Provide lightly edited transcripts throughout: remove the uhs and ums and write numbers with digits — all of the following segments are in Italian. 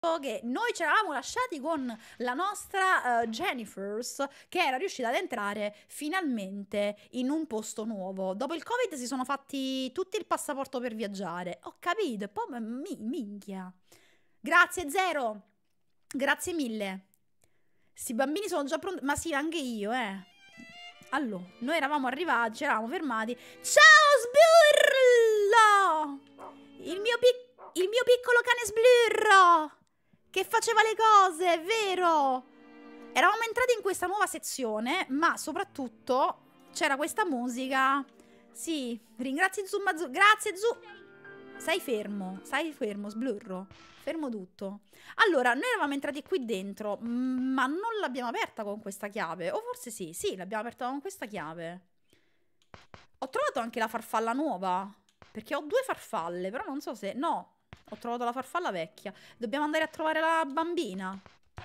che noi ci eravamo lasciati con la nostra Jennifers, che era riuscita ad entrare finalmente in un posto nuovo. Dopo il Covid si sono fatti tutti il passaporto per viaggiare. Ho capito, e poi minchia. Grazie Zero, grazie mille. Sti bambini sono già pronti, ma sì, anche io, Allora, noi eravamo arrivati, ci eravamo fermati. Ciao Sblurlo! Il mio piccolo cane Sblurro! Che faceva le cose, è vero! Eravamo entrati in questa nuova sezione, ma soprattutto c'era questa musica. Sì, ringrazi Zumazzu. Grazie Stai fermo, Sblurro. Fermo tutto. Allora, noi eravamo entrati qui dentro, ma non l'abbiamo aperta con questa chiave. O forse sì, l'abbiamo aperta con questa chiave. Ho trovato anche la farfalla nuova, perché ho 2 farfalle, però non so se... No, ho trovato la farfalla vecchia. Dobbiamo andare a trovare la bambina.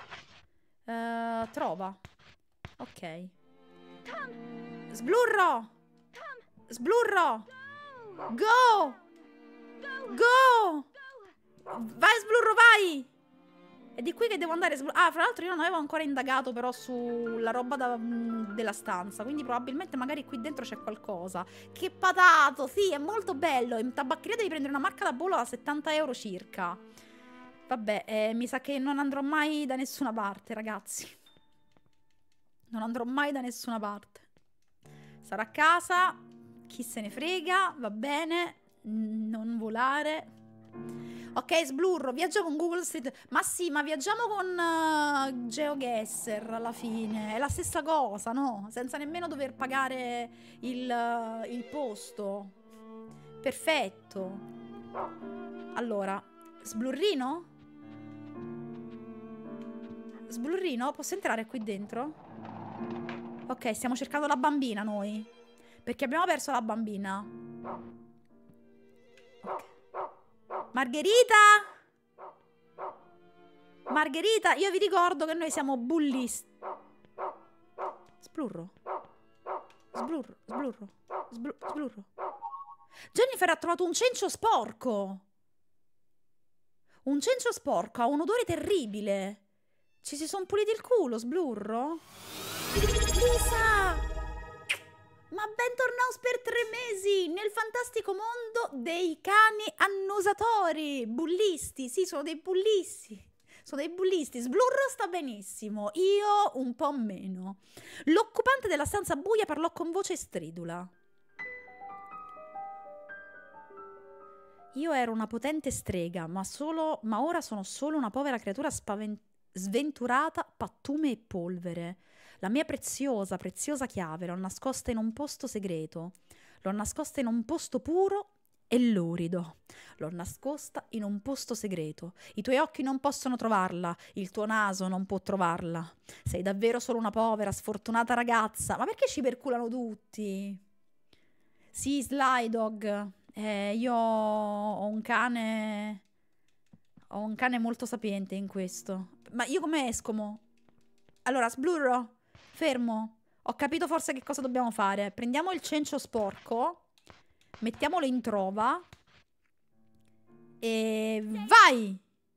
Trova. Ok. Sblurro! Sblurro! Go! Go! Vai Sblurro, vai! È di qui che devo andare. Ah, fra l'altro io non avevo ancora indagato però sulla roba della stanza, quindi probabilmente magari qui dentro c'è qualcosa. Che patato! Sì, è molto bello. In tabaccheria devi prendere una marca da bollo da 70 euro circa. Vabbè, mi sa che non andrò mai da nessuna parte, ragazzi. Non andrò mai da nessuna parte. Sarò a casa, chi se ne frega, va bene. Non volare. Ok, Sblurro, viaggia con Google Street. Ma sì, ma viaggiamo con GeoGuessr alla fine. È la stessa cosa, no? Senza nemmeno dover pagare il posto. Perfetto. Allora, Sblurrino? Sblurrino, posso entrare qui dentro? Ok, stiamo cercando la bambina noi. Perché abbiamo perso la bambina. Ok. Margherita! Margherita, io vi ricordo che noi siamo bullisti. Sblurro. Sblurro, Sblurro. Sblurro. Jennifer ha trovato un cencio sporco. Un cencio sporco, ha un odore terribile. Ci si sono puliti il culo, Sblurro? Lisa! Ma bentornato per 3 mesi nel fantastico mondo dei cani annusatori. Bullisti, sì, sono dei bullisti. Sono dei bullisti. Sblurro sta benissimo, io un po' meno. L'occupante della stanza buia parlò con voce stridula. Io ero una potente strega, ma ora sono solo una povera creatura sventurata, pattume e polvere. La mia preziosa, preziosa chiave l'ho nascosta in un posto segreto. L'ho nascosta in un posto puro e lurido. L'ho nascosta in un posto segreto. I tuoi occhi non possono trovarla, il tuo naso non può trovarla. Sei davvero solo una povera, sfortunata ragazza. Ma perché ci perculano tutti? Sì, Slydog. Io ho un cane... Ho un cane molto sapiente in questo. Ma io come esco mo? Allora, Sblurro, fermo. Ho capito forse che cosa dobbiamo fare. Prendiamo il cencio sporco, mettiamolo in trova e vai!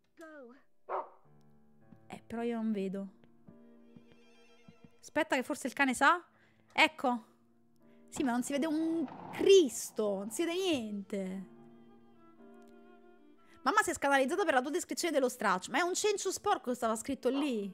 Però io non vedo. Aspetta che forse il cane sa. Ecco. Sì, ma non si vede un Cristo. Non si vede niente. Mamma si è scandalizzata per la tua descrizione dello straccio. Ma è un cencio sporco che stava scritto lì.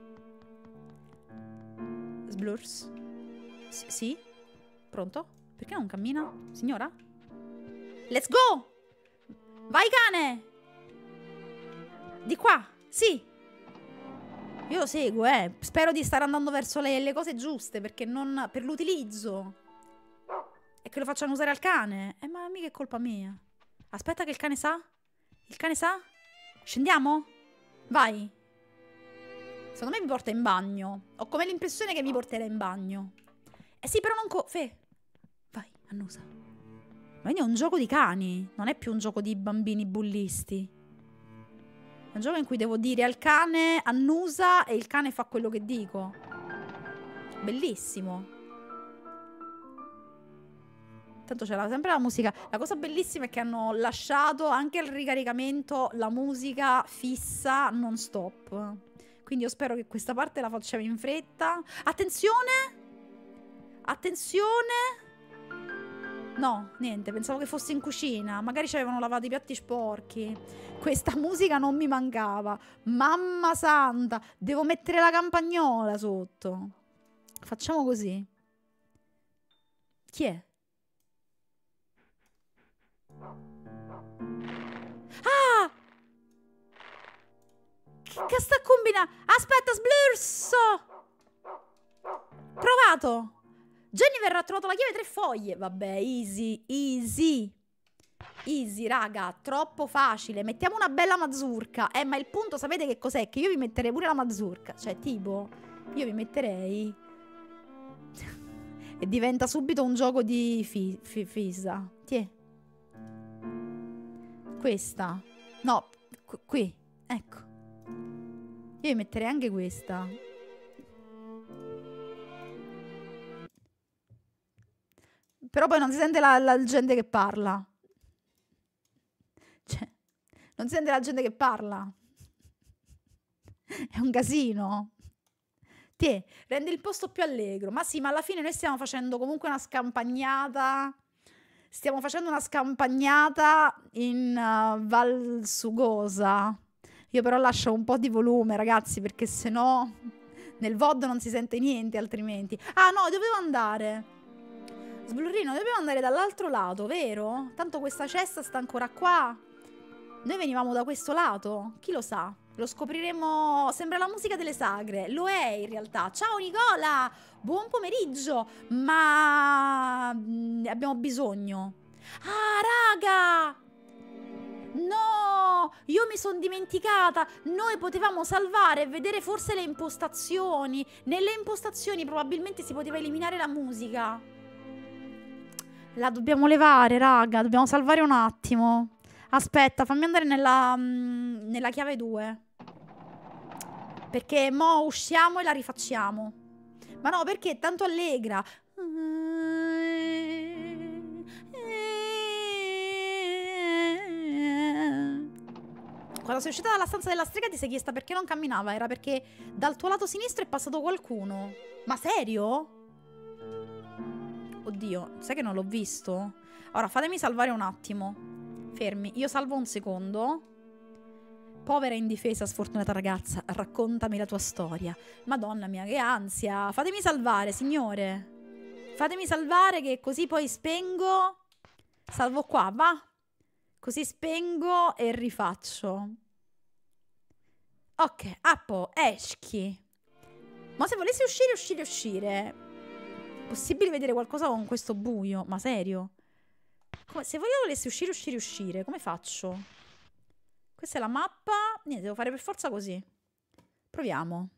Sblurs. Sì? Pronto? Perché non cammina? Signora? Let's go! Vai cane! Di qua, sì. Io lo seguo, Spero di stare andando verso le cose giuste, perché non... per l'utilizzo. E che lo facciano usare al cane. Ma mica è colpa mia. Aspetta che il cane sa. Il cane sa? Scendiamo? Vai. Secondo me mi porta in bagno. Ho come l'impressione che mi porterà in bagno. Sì, però non vai, annusa. Ma quindi è un gioco di cani. Non è più un gioco di bambini bullisti. È un gioco in cui devo dire al cane annusa e il cane fa quello che dico. Bellissimo. Tanto c'era sempre la musica. La cosa bellissima è che hanno lasciato anche al ricaricamento la musica fissa non stop. Quindi io spero che questa parte la facciamo in fretta. Attenzione! Attenzione! No, niente, pensavo che fosse in cucina. Magari ci avevano lavato i piatti sporchi. Questa musica non mi mancava. Mamma santa, devo mettere la campagnola sotto. Facciamo così. Chi è? Ah! Che sta combinando? Aspetta, sblurso! Provato! Jennifer ha trovato la chiave 3 foglie. Vabbè, easy, easy. Easy, raga, troppo facile. Mettiamo una bella mazurka. Ma il punto, sapete che cos'è? Che io vi metterei pure la mazurka. Cioè, tipo, io vi metterei... e diventa subito un gioco di fisa. Tiè. Questa. No, qui. Ecco. Io vi metterei anche questa. Però poi non si sente la gente che parla. Cioè, non si sente la gente che parla. È un casino. Tiè, rende il posto più allegro. Ma sì, ma alla fine noi stiamo facendo comunque una scampagnata. Stiamo facendo una scampagnata in Val Sugosa. Io però lascio un po' di volume, ragazzi, perché sennò nel VOD non si sente niente altrimenti. Ah no, dovevo andare. Sblurrino, dovevo andare dall'altro lato, vero? Tanto questa cesta sta ancora qua. Noi venivamo da questo lato? Chi lo sa? Lo scopriremo. Sembra la musica delle sagre. Lo è in realtà. Ciao Nicola! Buon pomeriggio! Ma abbiamo bisogno. Ah, raga! No! Io mi sono dimenticata. Noi potevamo salvare e vedere forse le impostazioni. Nelle impostazioni probabilmente si poteva eliminare la musica. La dobbiamo levare, raga. Dobbiamo salvare un attimo. Aspetta, fammi andare nella chiave 2. Perché mo usciamo e la rifacciamo. Ma no, perché è tanto allegra. Quando sei uscita dalla stanza della strega ti sei chiesta perché non camminava. Era perché dal tuo lato sinistro è passato qualcuno. Ma serio? Oddio, sai che non l'ho visto? Ora fatemi salvare un attimo. Fermi, io salvo un secondo. Povera indifesa, sfortunata ragazza, raccontami la tua storia. Madonna mia, che ansia. Fatemi salvare, signore. Fatemi salvare che così poi spengo. Salvo qua, va. Così spengo e rifaccio. Ok, appo, eschi. Ma se volessi uscire. Possibile vedere qualcosa con questo buio? Ma serio? Se io volessi uscire, come faccio? Questa è la mappa. Niente, devo fare per forza così. Proviamo.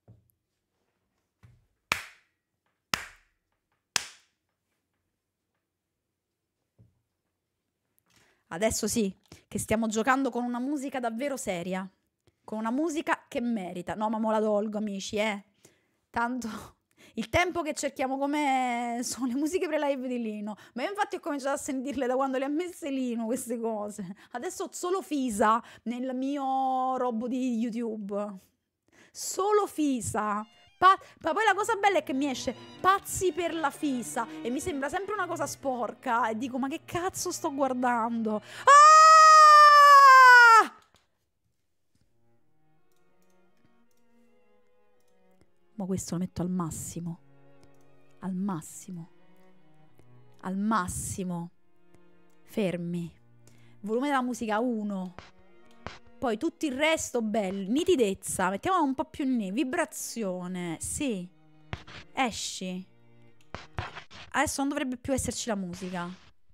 Adesso sì, che stiamo giocando con una musica davvero seria. Con una musica che merita. No, ma mo la tolgo, amici, Tanto... Il tempo che cerchiamo come sono le musiche pre-live di Lino. Ma io infatti ho cominciato a sentirle da quando le ha messe Lino queste cose. Adesso ho solo Fisa nel mio robo di YouTube. Solo Fisa. Ma poi la cosa bella è che mi esce pazzi per la Fisa. E mi sembra sempre una cosa sporca. E dico, ma che cazzo sto guardando? Ah! Ma questo lo metto al massimo. Al massimo. Al massimo. Fermi. Volume della musica 1. Poi tutto il resto bello. Nitidezza. Mettiamola un po' più vibrazione. Sì. Esci. Adesso non dovrebbe più esserci la musica.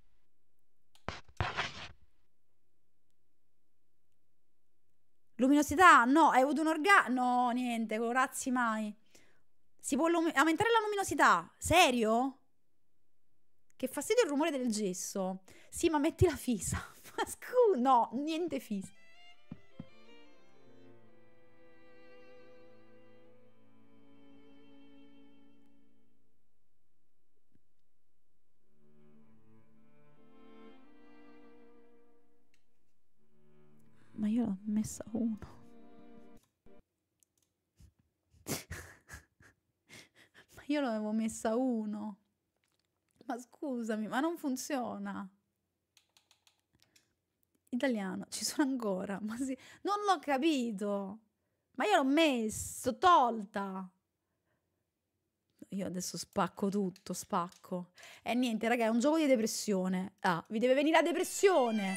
Luminosità. No, hai avuto un orgasmo. No, niente. Corazzi mai. Si può aumentare la luminosità? Serio? Che fastidio il rumore del gesso. Sì, ma metti la Fisa. No, niente Fisa. messa 1. Ma io l'avevo messa 1. Ma scusami, ma non funziona. Italiano, ci sono ancora. Ma sì, non l'ho capito. Ma io l'ho messo, tolta. Io adesso spacco tutto, spacco. E niente, raga, è un gioco di depressione. Ah, vi deve venire la depressione.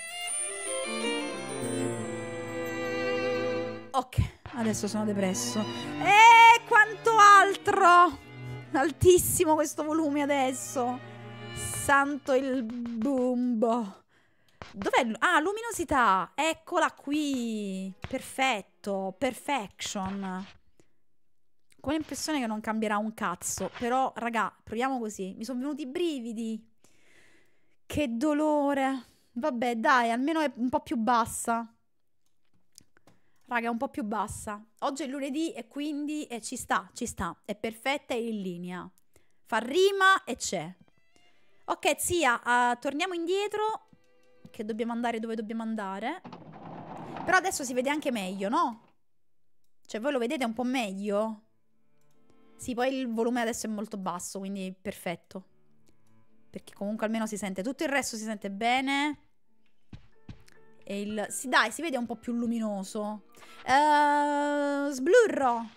Ok, adesso sono depresso. E quanto altro! Altissimo questo volume adesso. Santo il bumbo. Dov'è? Ah, luminosità. Eccola qui. Perfetto. Perfection. Con l'impressione che non cambierà un cazzo. Però, raga, proviamo così. Mi sono venuti i brividi. Che dolore. Vabbè, dai, almeno è un po' più bassa. Raga, è un po' più bassa. Oggi è lunedì e quindi ci sta, ci sta. È perfetta e in linea. Fa rima e c'è. Ok, zia, torniamo indietro. Che dobbiamo andare dove dobbiamo andare. Però adesso si vede anche meglio, no? Cioè, voi lo vedete un po' meglio? Sì, poi il volume adesso è molto basso, quindi perfetto. Perché comunque almeno si sente. Tutto il resto si sente bene. E sì, dai, si vede un po' più luminoso. Sblurro.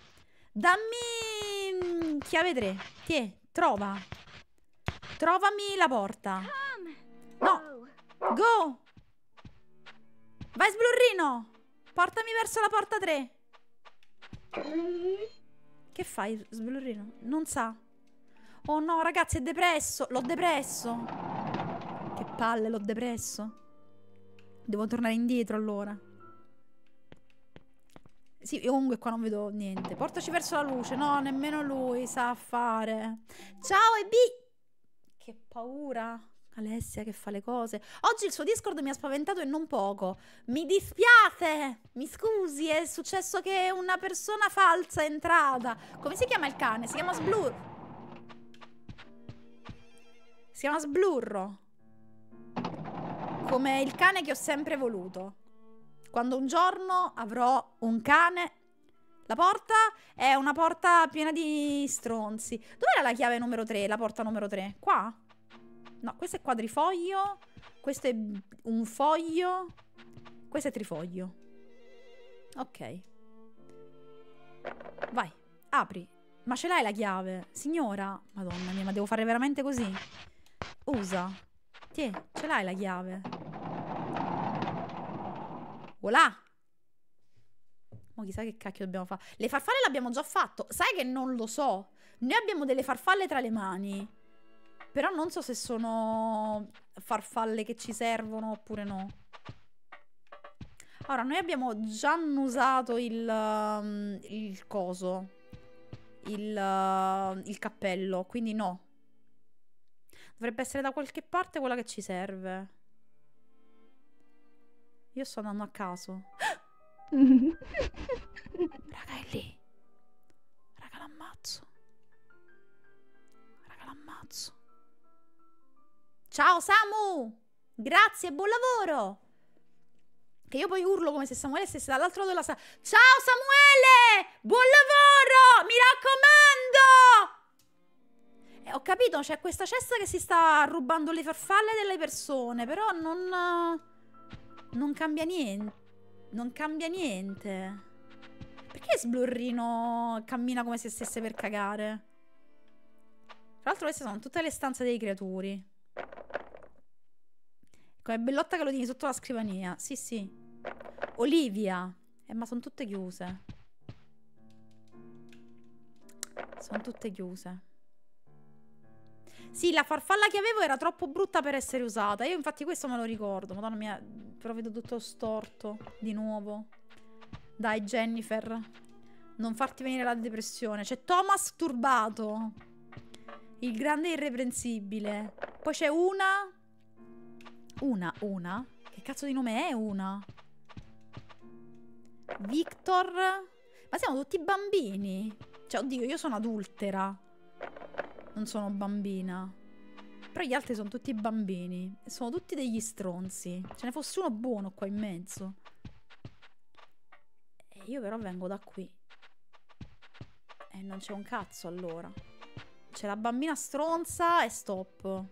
Dammi chiave 3. Tiè, trova. Trovami la porta. No. Go. Vai, sblurrino. Portami verso la porta 3. Che fai, sblurrino? Non sa. Oh no, ragazzi, è depresso. L'ho depresso. Che palle, l'ho depresso. Devo tornare indietro allora. Sì, io comunque qua non vedo niente. Portaci verso la luce. No, nemmeno lui sa fare. Ciao, EB. Che paura. Alessia che fa le cose. Oggi il suo Discord mi ha spaventato e non poco. Mi dispiace. Mi scusi, è successo che una persona falsa è entrata. Come si chiama il cane? Si chiama Sblur. Si chiama Sblurro. Come il cane che ho sempre voluto. Quando un giorno avrò un cane. La porta è una porta piena di stronzi. Dov'era la chiave numero 3? La porta numero 3? Qua? No, questo è quadrifoglio. Questo è un foglio. Questo è trifoglio. Ok. Vai, apri. Ma ce l'hai la chiave? Signora? Madonna mia, ma devo fare veramente così? Usa. Tiè, ce l'hai la chiave? Voilà. Ma chissà che cacchio dobbiamo fare. Le farfalle l'abbiamo già fatto. Sai che non lo so. Noi abbiamo delle farfalle tra le mani. Però non so se sono farfalle che ci servono oppure no. Ora, noi abbiamo già annusato il coso. Il cappello. Quindi no. Dovrebbe essere da qualche parte quella che ci serve. Io sto andando a caso. Raga, è lì. Raga, l'ammazzo. Raga, l'ammazzo. Ciao Samu! Grazie, buon lavoro! Che io poi urlo come se Samuele stesse dall'altro lato della sala. Ciao Samuele! Buon lavoro! Mi raccomando! Ho capito, c'è questa cesta che si sta rubando le farfalle delle persone, però non cambia niente. Non cambia niente. Perché Sblurrino cammina come se stesse per cagare? Tra l'altro queste sono tutte le stanze dei creaturi. Come Bellotta che lo tieni sotto la scrivania. Sì, sì. Olivia. Ma sono tutte chiuse. Sono tutte chiuse. Sì, la farfalla che avevo era troppo brutta per essere usata. Io infatti questo me lo ricordo. Madonna mia, però vedo tutto storto. Di nuovo. Dai, Jennifer. Non farti venire la depressione. C'è Thomas turbato. Il grande irreprensibile. Poi c'è una. Che cazzo di nome è una? Victor. Ma siamo tutti bambini. Cioè, oddio, io sono adultera. Non sono bambina. Però gli altri sono tutti bambini. E sono tutti degli stronzi. Ce ne fosse uno buono qua in mezzo. Io però vengo da qui. E non c'è un cazzo allora. C'è la bambina stronza e stop.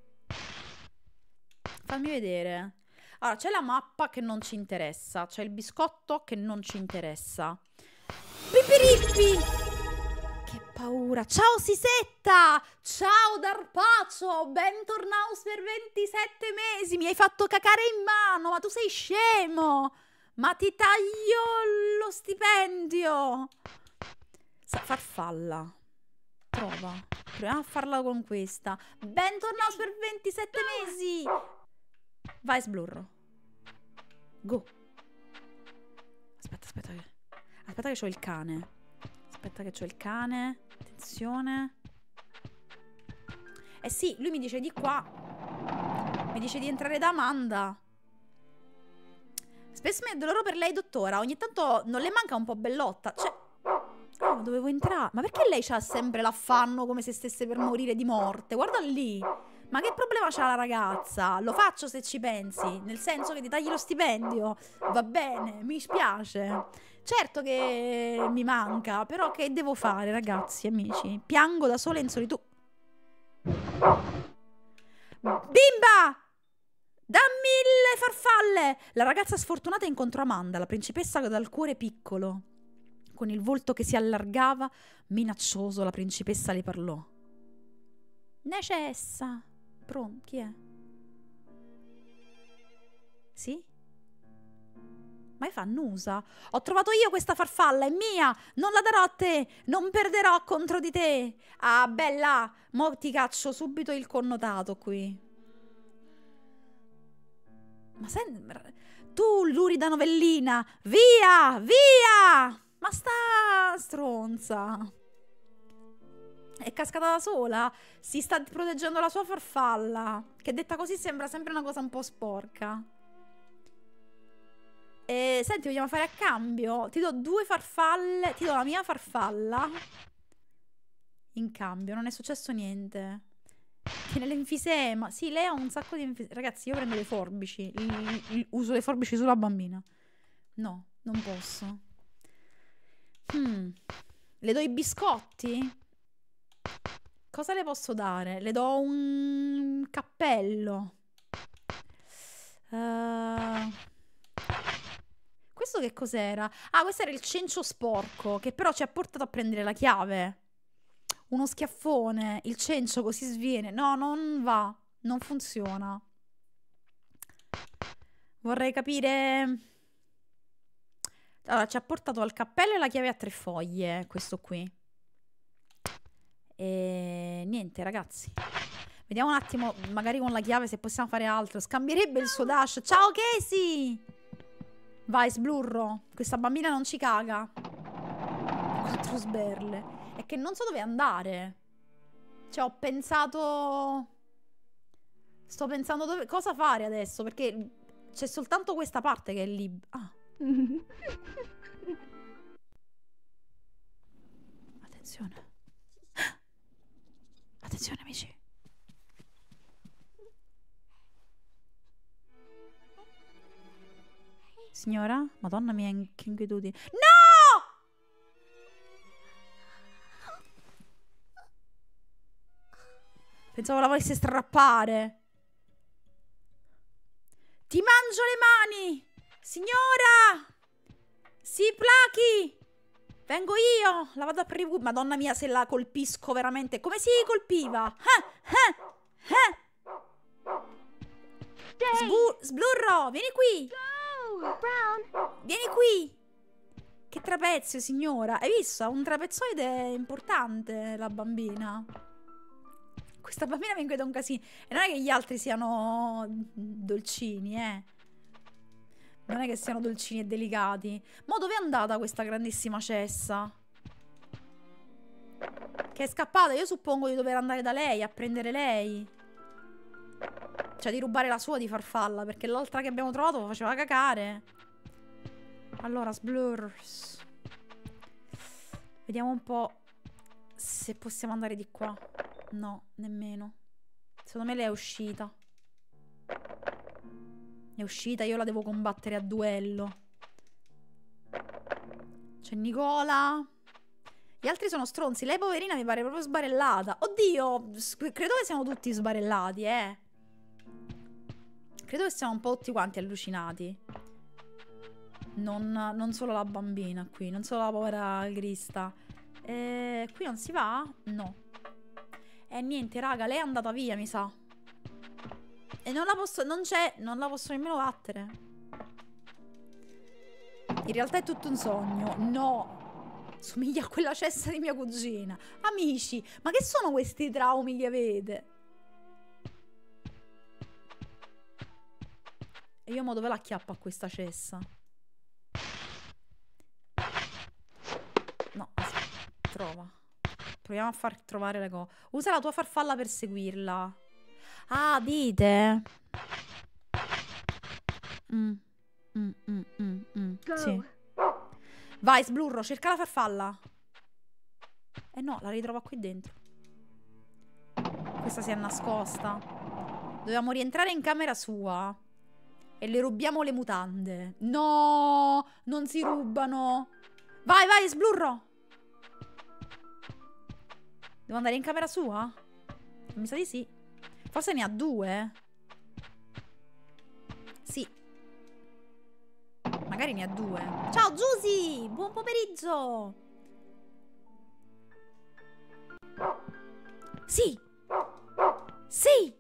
Fammi vedere. Allora, c'è la mappa che non ci interessa. C'è il biscotto che non ci interessa. Pipirippi! Che paura. Ciao Sisetta! Ciao Darpacio! Bentornato per 27 mesi! Mi hai fatto cacare in mano! Ma tu sei scemo! Ma ti taglio lo stipendio! Farfalla. Prova. Proviamo a farla con questa. Bentornato per 27 mesi! Vai, sblurro. Go. Aspetta che c'ho il cane. Aspetta che c'ho il cane. Attenzione. Eh sì, lui mi dice di qua. Mi dice di entrare da Amanda. Spesso mi è dolore per lei, dottora. Ogni tanto non le manca un po' bellotta. Cioè... Oh, dovevo entrare. Ma perché lei c'ha sempre l'affanno come se stesse per morire di morte? Guarda lì. Ma che problema c'ha la ragazza? Lo faccio se ci pensi. Nel senso che ti tagli lo stipendio. Va bene, mi spiace. Certo che mi manca. Però che devo fare, ragazzi, amici? Piango da sola in solitudine. Bimba! Dammi le farfalle! La ragazza sfortunata incontrò Amanda, la principessa dal cuore piccolo. Con il volto che si allargava, minaccioso, la principessa le parlò. Necessa. Pronto? Chi è? Sì? Ma fa annusa? Ho trovato io questa farfalla, è mia! Non la darò a te! Non perderò contro di te! Ah, bella! Mo ti caccio subito il connotato qui. Ma senti... Tu, lurida novellina! Via! Via! Ma sta stronza! È cascata da sola? Si sta proteggendo la sua farfalla. Che detta così sembra sempre una cosa un po' sporca. E senti, vogliamo fare a cambio? Ti do 2 farfalle. Ti do la mia farfalla. In cambio, non è successo niente. Tiene l'enfisema. Sì, lei ha un sacco di enfisema. Ragazzi, io prendo le forbici. Uso le forbici sulla bambina. No, non posso. Le do i biscotti? Cosa le posso dare? Le do un cappello. Questo che cos'era? Ah, questo era il cencio sporco, che però ci ha portato a prendere la chiave. Uno schiaffone. Il cencio così sviene. No, non va. Non funziona. Vorrei capire... Allora, ci ha portato al cappello e la chiave a 3 foglie, questo qui. E niente, ragazzi. Vediamo un attimo, magari con la chiave, se possiamo fare altro. Scambierebbe il suo dash. Ciao, Casey! Vai, sblurro. Questa bambina non ci caga. 4 sberle. È che non so dove andare. Cioè, ho pensato... Sto pensando dove... cosa fare adesso, perché c'è soltanto questa parte che è libera. Ah. Attenzione. Attenzione, amici. Signora? Madonna mia, che inquietudine. No! Pensavo la volesse strappare. Ti mangio le mani! Signora! Si plachi! Vengo io! La vado a Madonna mia, se la colpisco veramente. Come si colpiva? Sblurro, vieni qui! Vieni qui! Che trapezio, signora! Hai visto? Ha un trapezoide importante, la bambina. Questa bambina mi inquieta un casino. E non è che gli altri siano dolcini, Non è che siano dolcini e delicati. Ma dove è andata questa grandissima cessa? Che è scappata? Io suppongo di dover andare da lei, a prendere lei. Cioè di rubare la sua di farfalla, perché l'altra che abbiamo trovato faceva cacare. Allora, sblurs. Vediamo un po' se possiamo andare di qua. No, nemmeno. Secondo me lei è uscita. È uscita, io la devo combattere a duello. C'è Nicola. Gli altri sono stronzi. Lei poverina mi pare proprio sbarellata. Oddio, credo che siamo tutti sbarellati, Credo che siamo un po' tutti quanti allucinati. Non solo la bambina qui, non solo la povera Crista. Qui non si va? No. Niente, raga, lei è andata via, mi sa. E non la posso... non c'è... non la posso nemmeno battere. In realtà è tutto un sogno. No. Somiglia a quella cessa di mia cugina. Amici, ma che sono questi traumi che avete? E io mo dove la acchiappo a questa cessa? No, aspetta. Trova. Proviamo a far trovare le cose. Usa la tua farfalla per seguirla. Ah, dite? Sì. Vai, Sblurro, cerca la farfalla. No, la ritrova qui dentro. Questa si è nascosta. Dovevamo rientrare in camera sua. E le rubiamo le mutande. No, non si rubano. Vai, vai, Sblurro. Devo andare in camera sua? Mi sa di sì. Forse ne ha 2. Sì. Magari ne ha 2. Ciao Giusy, buon pomeriggio. Sì. Sì.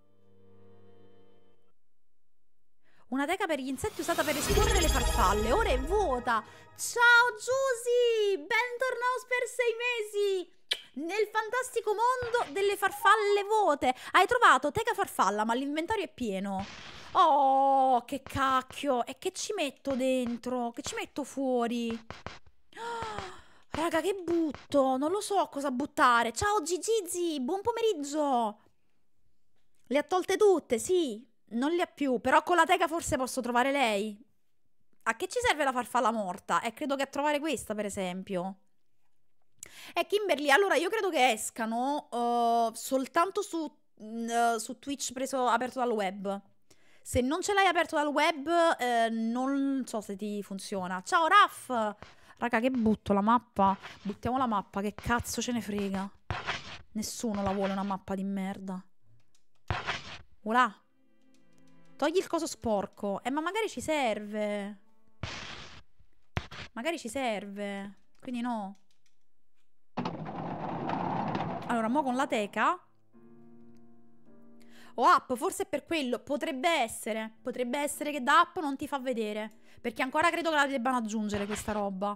Una teca per gli insetti usata per esporre le farfalle. Ora è vuota. Ciao Giusy, bentornato per 6 mesi nel fantastico mondo delle farfalle vuote. Hai trovato teca farfalla, ma l'inventario è pieno. Oh, che cacchio. E che ci metto dentro? Che ci metto fuori? Oh, raga, che butto? Non lo so cosa buttare. Ciao Gigizi, buon pomeriggio. Le ha tolte tutte, sì. Non le ha più, però con la teca forse posso trovare lei. A che ci serve la farfalla morta? Credo che a trovare questa, per esempio. Kimberly, allora io credo che escano soltanto su Twitch aperto dal web. Se non ce l'hai aperto dal web, non so se ti funziona. Ciao Raff! Raga, che butto la mappa? Buttiamo la mappa, che cazzo ce ne frega? Nessuno la vuole una mappa di merda. Voilà. Togli il coso sporco. Ma magari ci serve. Magari ci serve. Quindi no. Allora, mo con la teca. App, forse è per quello. Potrebbe essere. Potrebbe essere che da app non ti fa vedere. Perché ancora credo che la debbano aggiungere questa roba.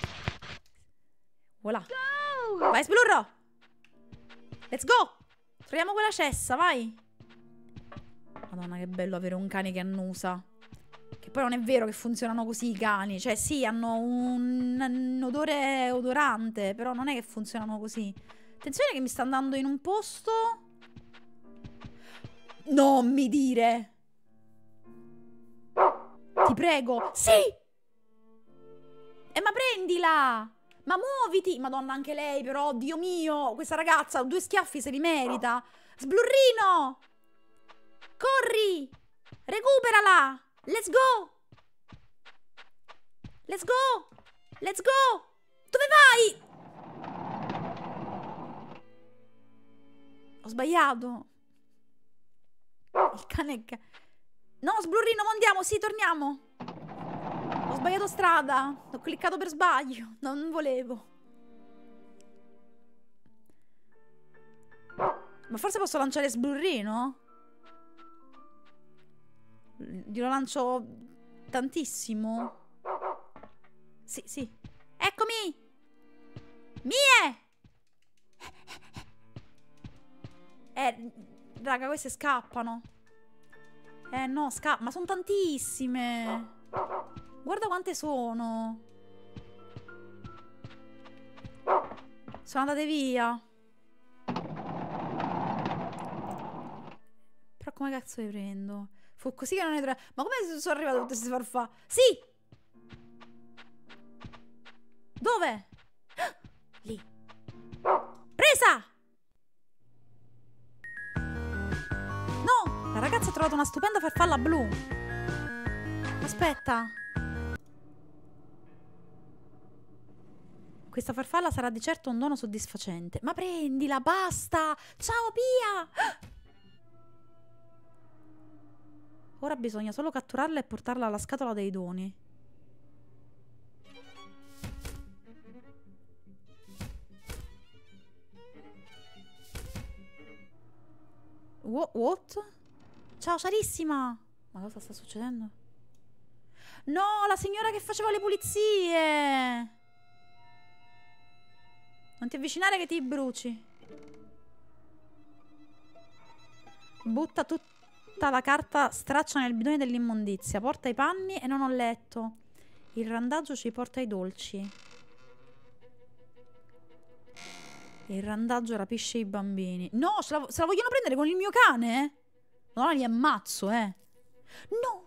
Voilà. Vai, Sblurro. Let's go. Troviamo quella cessa, vai. Madonna, che bello avere un cane che annusa. Che poi non è vero che funzionano così i cani. Cioè, sì, hanno un odore odorante, però non è che funzionano così. Attenzione che mi sta andando in un posto. Non mi dire. Ti prego. Sì! Ma prendila! Ma muoviti! Madonna, anche lei, però, Dio mio. Questa ragazza, 2 schiaffi se li merita. Sblurrino! Corri! Recuperala! Let's go! Let's go! Let's go! Dove vai? Ho sbagliato. Il cane che... No, Sblurrino, non andiamo. Sì, torniamo. Ho sbagliato strada. Ho cliccato per sbaglio. Non volevo. Ma forse posso lanciare Sblurrino? Glielo lancio tantissimo. Sì, sì. Eccomi. Mie. Raga, queste scappano. No, ma sono tantissime. Guarda quante sono. Sono andate via. Però come cazzo le prendo? Fu così che non ne trovo. Ma come sono arrivate tutte queste farfalle? Sì! Dove? Lì. Presa! No! La ragazza ha trovato una stupenda farfalla blu. Aspetta. Questa farfalla sarà di certo un dono soddisfacente. Ma prendila, basta! Ciao, Pia! Ora bisogna solo catturarla e portarla alla scatola dei doni. What? Ciao, carissima! Ma cosa sta succedendo? No, la signora che faceva le pulizie! Non ti avvicinare che ti bruci. Butta tutta la carta straccia nel bidone dell'immondizia. Porta i panni e non ho letto. Il randaggio ci porta i dolci. Il randaggio rapisce i bambini. No, se la vogliono prendere con il mio cane? No, li ammazzo, No!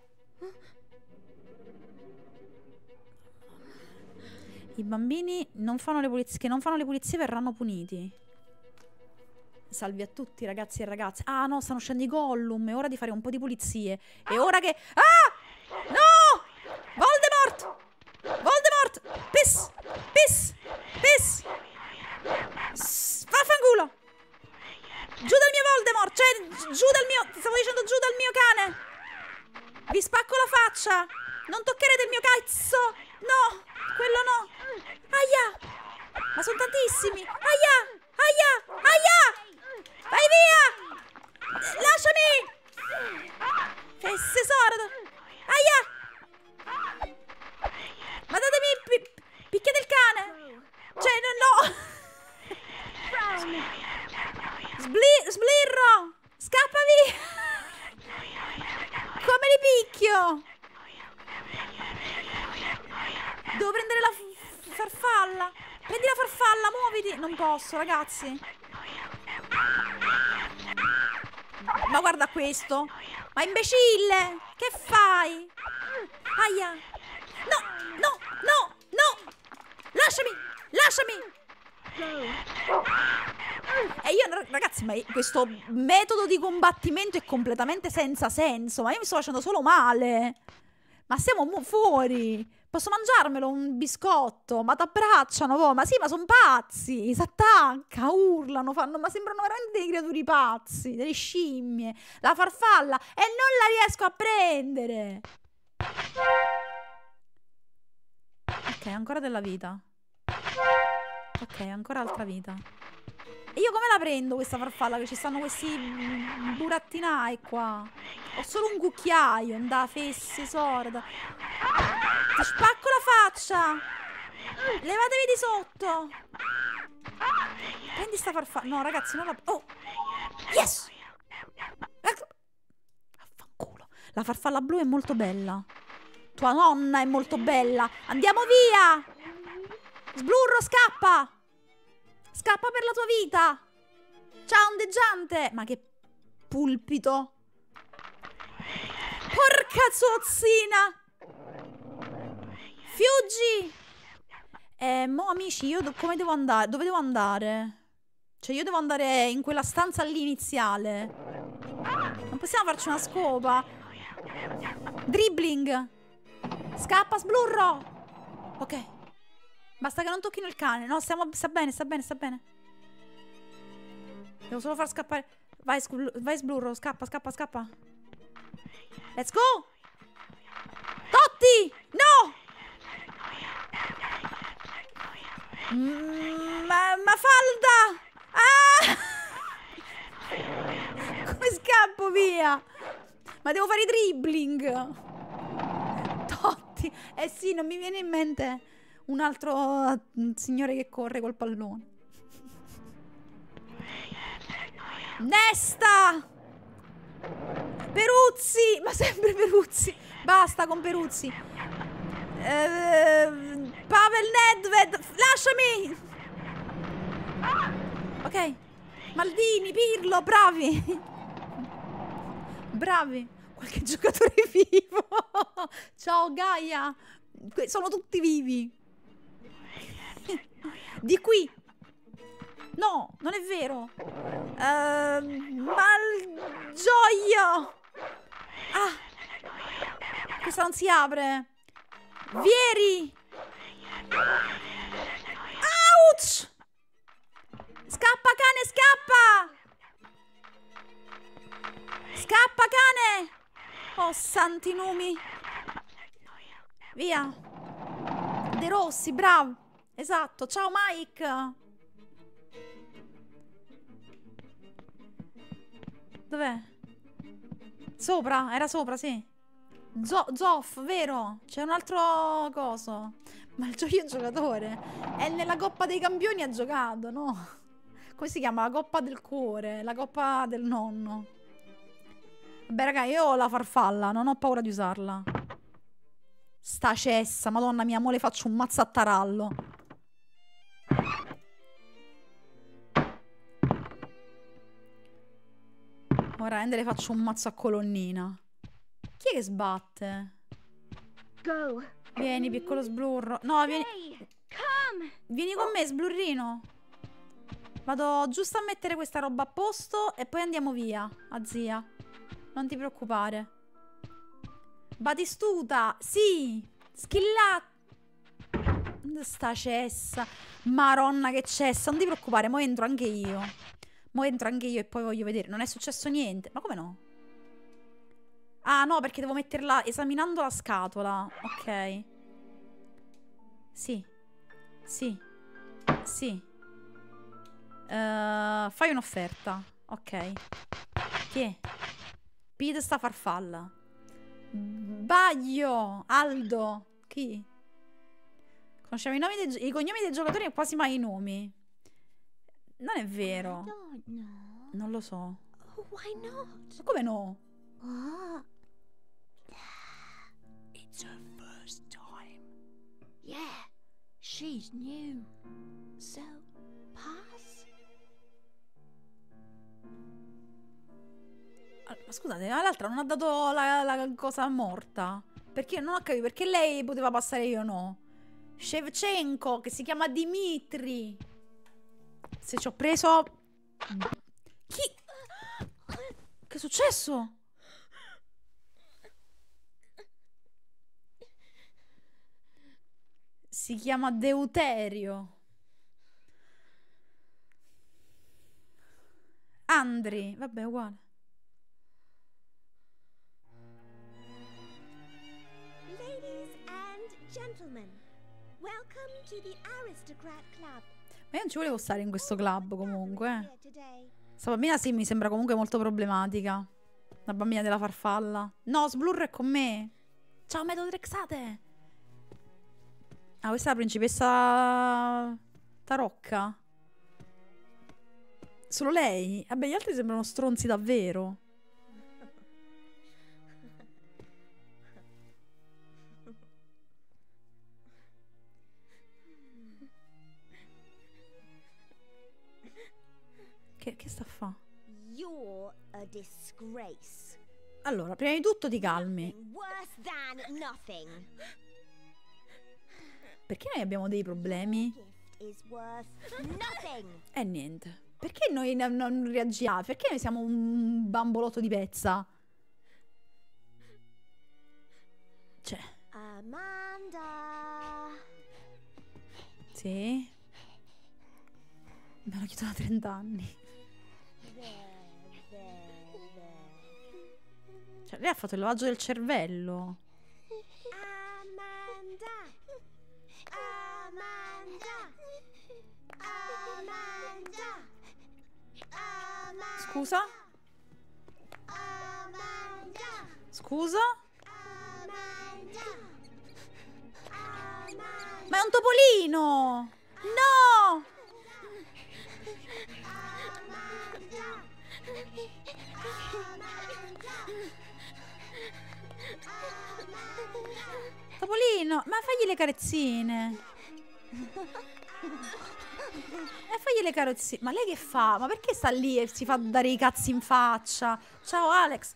I bambini che non fanno le pulizie verranno puniti. Salvi a tutti, ragazzi e ragazze. Ah, no, stanno uscendo i Gollum. È ora di fare un po' di pulizie. È ora che... Ah! No! Voldemort! Voldemort! Piss! Piss! Piss! Vaffanculo! Giù dal mio Voldemort! Cioè, giù dal mio... Stavo dicendo giù dal mio cane! Vi spacco la faccia! Non toccherete il mio cazzo! No! Quello no! Aia! Ma sono tantissimi! Aia! Aia! Aia! Vai via! Lasciami! Fesse sordo! Aia! Ma datemi... Picchia del cane! Cioè, no! Sblirro! Scappa via! Come li picchio? Devo prendere la farfalla. Prendi la farfalla, muoviti. Non posso, ragazzi. Ma guarda questo. Ma imbecille! Che fai? Aia! No! No! No! No! Lasciami! Lasciami! E io, ragazzi, ma questo metodo di combattimento è completamente senza senso. Ma io mi sto facendo solo male. Ma siamo fuori. Posso mangiarmelo un biscotto? Ma t'abbracciano, oh. Ma sì, ma sono pazzi. Si attacca, urlano, fanno... Ma sembrano veramente dei creaturi pazzi, delle scimmie. La farfalla. E non la riesco a prendere. Ok, ancora della vita. Ok, ancora altra vita. E io come la prendo questa farfalla? Che ci stanno questi burattinai qua. Ho solo un cucchiaio. Da fesse sorda. Ti spacco la faccia. Levatevi di sotto. Prendi sta farfalla. No, ragazzi, non la... Oh! Yes! Affanculo. La farfalla blu è molto bella. Tua nonna è molto bella. Andiamo via! Sblurro, scappa! Scappa per la tua vita! Ciao, ondeggiante! Ma che pulpito! Porca zozzina! Fuggi! Mo amici, io come devo andare? Dove devo andare? Cioè io devo andare in quella stanza lì iniziale. Non possiamo farci una scopa. Dribbling. Scappa, sblurro. Ok. Basta che non tocchino il cane. No, sta bene, sta bene, sta bene. Devo solo far scappare. Vai, sblurro, scappa, scappa, scappa. Let's go. Totti! No! Mafalda! Ah! Come scappo via? Ma devo fare i dribbling. Totti. Eh sì, non mi viene in mente un altro signore che corre col pallone. Nesta! Peruzzi! Ma sempre Peruzzi! Basta con Peruzzi! Pavel Nedved! Lasciami! Ok. Maldini, Pirlo, bravi! Bravi! Qualche giocatore vivo! Ciao Gaia! Sono tutti vivi! Di qui! No, non è vero! Malgioglio! Ah! Questa non si apre! Vieri! santi numi. Via. De Rossi, bravo. Esatto. Ciao Mike. Dov'è? Sopra? Era sopra, sì. Zoff, vero? C'è un altro coso. Ma il giocatore è nella Coppa dei Campioni, ha giocato, no? Come si chiama? La Coppa del Cuore, la Coppa del Nonno. Vabbè, raga, io ho la farfalla, non ho paura di usarla. Sta cessa, madonna mia, mo le faccio un mazzo a tarallo. Ora le faccio un mazzo a colonnina. Chi è che sbatte? Go. Vieni, piccolo sblurro. No, vieni. Vieni con me, sblurrino. Vado giusto a mettere questa roba a posto e poi andiamo via, a zia. Non ti preoccupare. Batistuta, sì. Schillata. Sta cessa. Maronna che cessa. Non ti preoccupare, mo entro anche io. Mo entro anche io e poi voglio vedere. Non è successo niente. Ma come no? Ah no, perché devo metterla esaminando la scatola. Ok. Sì. Sì. Sì. Fai un'offerta. Ok. Chi è? Pete sta farfalla. Baglio. Aldo. Chi? Conosciamo i cognomi dei giocatori e quasi mai i nomi. Non è vero. Non lo so. Why not? Ma come no? What? It's her first time. Yeah, she's new. So, pass? Ma scusate, ma l'altra non ha dato la cosa morta. Perché non ho capito, perché lei poteva passare e io no? Shevchenko, che si chiama Dimitri. Se ci ho preso... Chi? Che è successo? Si chiama Deuterio. Andri, vabbè, uguale. Ladies and gentlemen, welcome to the Aristocrat Club. Ma io non ci volevo stare in questo club comunque. Sta bambina sì, mi sembra comunque molto problematica. La bambina della farfalla. No, Sblur è con me. Ciao, Metodrexate. Ah, questa è la principessa Tarocca. Solo lei? Vabbè, gli altri sembrano stronzi davvero. Che sta a fa? You're a disgrace. Allora, prima di tutto ti calmi. Worse than nothing. Perché noi abbiamo dei problemi? Is worth nothing. E niente. Perché noi non reagiamo? Perché noi siamo un bambolotto di pezza? Cioè. Amanda. Sì. Me lo chiedo da 30 anni. Cioè, lei ha fatto il lavaggio del cervello. Amanda. Amanda. Amanda. Amanda. Scusa? Amanda. Scusa? Amanda. Amanda. Ma è un topolino! No! Topolino, ma fagli le carezzine. E fagli le carezzine. Ma lei che fa? Ma perché sta lì e si fa dare i cazzi in faccia? Ciao Alex.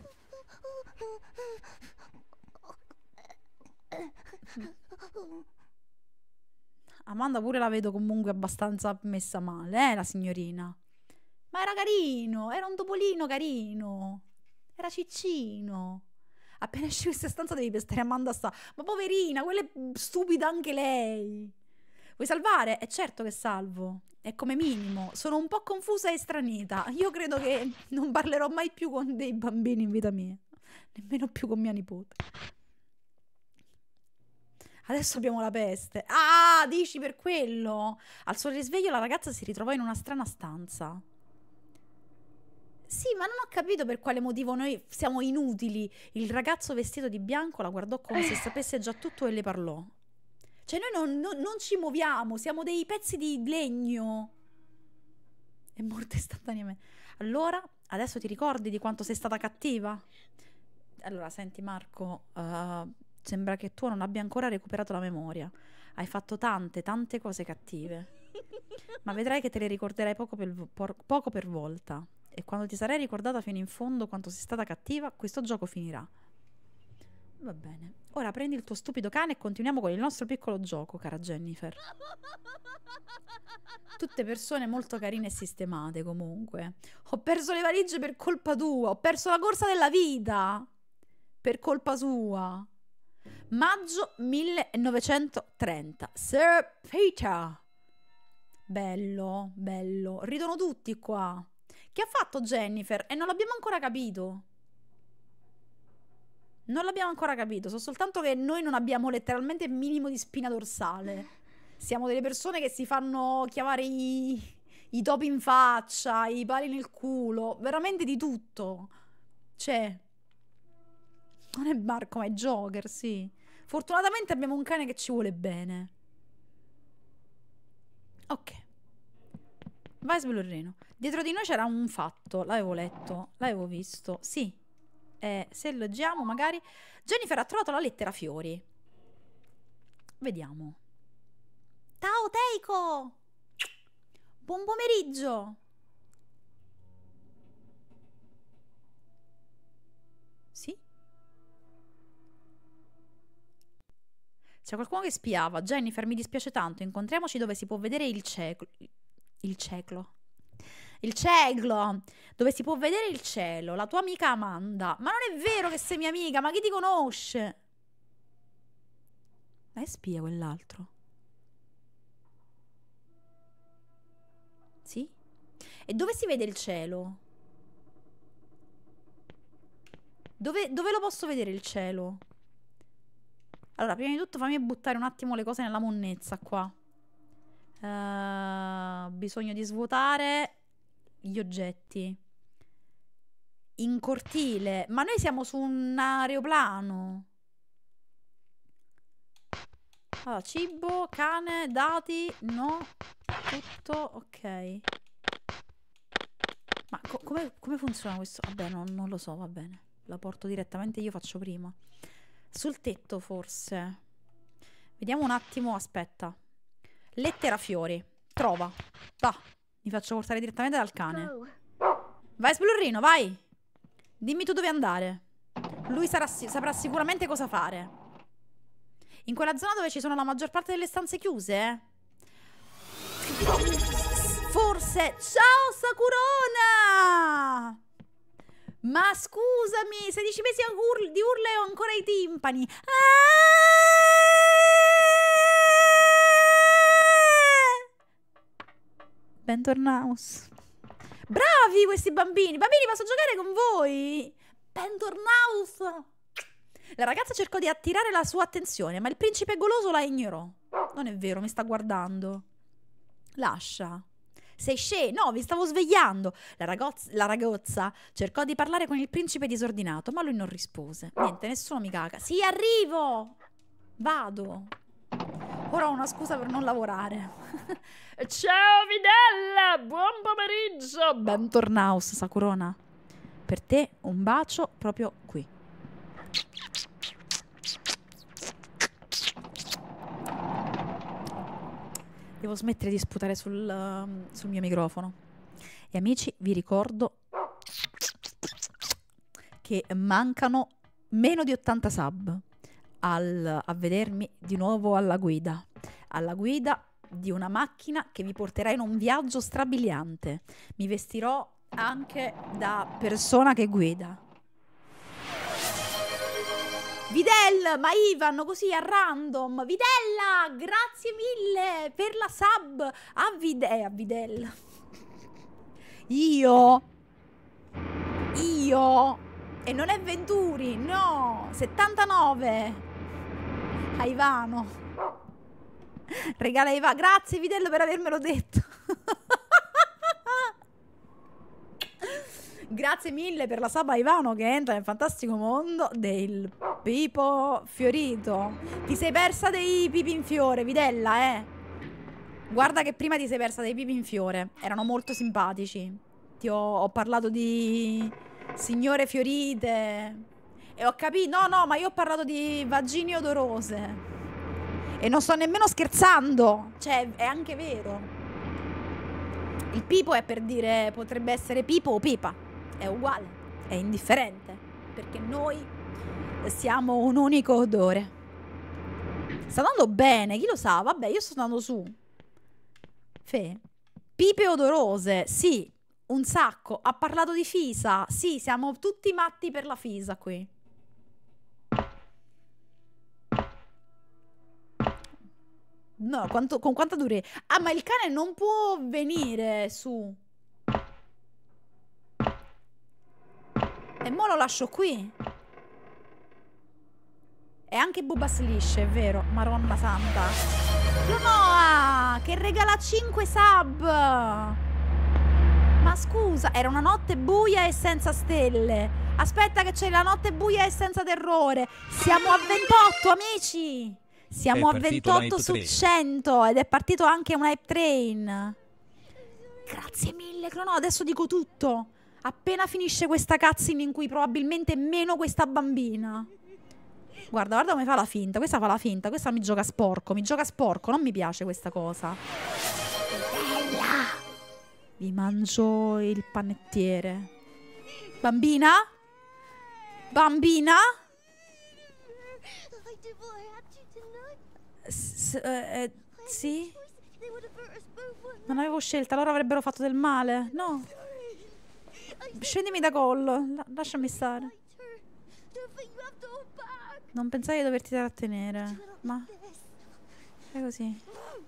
Amanda pure la vedo comunque abbastanza messa male, la signorina. Ma era carino, era un topolino carino. Era ciccino. Appena esci questa stanza devi pestare Amanda sta. Ma poverina, quella è stupida anche lei. Vuoi salvare? È certo che salvo. È come minimo. Sono un po' confusa e stranita. Io credo che non parlerò mai più con dei bambini in vita mia. Nemmeno più con mia nipote. Adesso abbiamo la peste. Ah, dici per quello? Al suo risveglio la ragazza si ritrovò in una strana stanza. Sì, ma non ho capito per quale motivo noi siamo inutili. Il ragazzo vestito di bianco la guardò come se sapesse già tutto e le parlò. Cioè noi non ci muoviamo, siamo dei pezzi di legno. È morta istantaneamente. Allora, adesso ti ricordi di quanto sei stata cattiva? Allora, senti Marco, sembra che tu non abbia ancora recuperato la memoria. Hai fatto tante cose cattive. Ma vedrai che te le ricorderai poco per volta. E quando ti sarai ricordata fino in fondo quanto sei stata cattiva, questo gioco finirà. Va bene. Ora prendi il tuo stupido cane e continuiamo con il nostro piccolo gioco, cara Jennifer. Tutte persone molto carine e sistemate, comunque. Ho perso le valigie per colpa tua. Ho perso la corsa della vita. Per colpa sua. Maggio 1930. Sir Peter. Bello, bello. Ridono tutti qua. Che ha fatto Jennifer? E non l'abbiamo ancora capito. Non l'abbiamo ancora capito. So soltanto che noi non abbiamo letteralmente il minimo di spina dorsale. Siamo delle persone che si fanno chiamare i topi in faccia, i pali nel culo. Veramente di tutto. Cioè, non è Marco, ma è Joker, sì. Fortunatamente abbiamo un cane che ci vuole bene. Ok. Vai sblurrino. Dietro di noi c'era un fatto. L'avevo letto. L'avevo visto. Sì. Se leggiamo magari. Jennifer ha trovato la lettera fiori. Vediamo. Ciao Teiko. Buon pomeriggio. Sì? C'è qualcuno che spiava. Jennifer, mi dispiace tanto. Incontriamoci dove si può vedere il ciclo. Il ciclo. Il cielo, dove si può vedere il cielo. La tua amica Amanda. Ma non è vero che sei mia amica, ma chi ti conosce? Ma è spia quell'altro. Sì? E dove si vede il cielo? Dove lo posso vedere il cielo? Allora, prima di tutto fammi buttare un attimo le cose nella monnezza qua. Bisogno di svuotare gli oggetti. In cortile. Ma noi siamo su un aeroplano. Allora, cibo, cane, dati. No. Tutto ok. Ma come funziona questo? Vabbè, non lo so, va bene. La porto direttamente io, faccio prima. Sul tetto forse. Vediamo un attimo, aspetta. Lettera fiori. Trova. Va. Mi faccio portare direttamente dal cane. Vai sblurrino, vai. Dimmi tu dove andare. Lui saprà sicuramente cosa fare. In quella zona dove ci sono la maggior parte delle stanze chiuse? Forse. Ciao Sakurona. Ma scusami, 16 mesi di urla e ho ancora i timpani. Bentornaus. Bravi questi bambini. Bambini, posso giocare con voi? Bentornaus. La ragazza cercò di attirare la sua attenzione, ma il principe goloso la ignorò. Non è vero, mi sta guardando. Lascia. Sei scemo? No, vi stavo svegliando. La ragazza cercò di parlare con il principe disordinato, ma lui non rispose. Niente, nessuno mi caga. Sì, arrivo. Vado. Ora ho una scusa per non lavorare. Ciao Vidella, buon pomeriggio. Bentornaus, Sakurona. Per te un bacio proprio qui. Devo smettere di sputare sul mio microfono. E amici, vi ricordo che mancano meno di 80 sub a vedermi di nuovo alla guida di una macchina che vi porterà in un viaggio strabiliante. Mi vestirò anche da persona che guida. Videl, ma Ivan, così a random. Vidella, grazie mille per la sub a Videl. Io E non è Venturi, no, 79. A Ivano. Regala Ivano. Grazie Vitello per avermelo detto. Grazie mille per la sub a Ivano che entra nel fantastico mondo del Pipo Fiorito. Ti sei persa dei pipi in fiore, Vidella, Guarda che prima ti sei persa dei pipi in fiore. Erano molto simpatici. Ho parlato di signore fiorite. E ho capito. No, ma io ho parlato di vagine odorose. E non sto nemmeno scherzando. Cioè, è anche vero. Il pipo è per dire, potrebbe essere pipo o pipa. È uguale. È indifferente. Perché noi siamo un unico odore. Sta andando bene, chi lo sa? Vabbè, io sto andando su. Pipe odorose, sì, un sacco. Ha parlato di Fisa, sì, siamo tutti matti per la Fisa qui. No, con quanta durata? Ah, ma il cane non può venire su. E mo lo lascio qui. E anche Bubba Slish, è vero. Maronna santa. Clonoa, che regala 5 sub. Ma scusa, era una notte buia e senza stelle. Aspetta che c'è la notte buia e senza terrore. Siamo a 28, amici. Siamo a 28 su 100 ed è partito anche un hype train. Grazie mille, Clonoa, adesso dico tutto. Appena finisce questa cutscene in cui probabilmente meno questa bambina. Guarda come fa la finta. Questa fa la finta. Questa mi gioca sporco. Mi gioca sporco. Non mi piace questa cosa. Bella. Vi mangio il panettiere. Bambina? Bambina? Sì? Non avevo scelta. Loro avrebbero fatto del male. No. Scendimi da collo. Lasciami stare. Non pensai di doverti trattenere. Ma è così.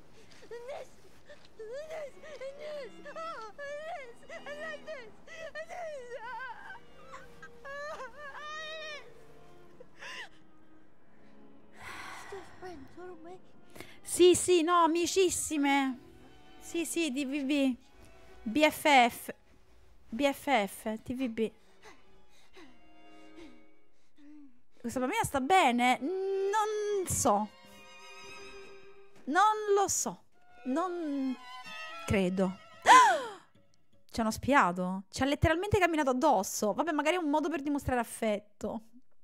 Sì, no, amicissime. Sì, TVB. BFF, TVB. Questa bambina sta bene? Non so. Non lo so. Non credo. Ci hanno spiato. Ci ha letteralmente camminato addosso. Vabbè, magari è un modo per dimostrare affetto.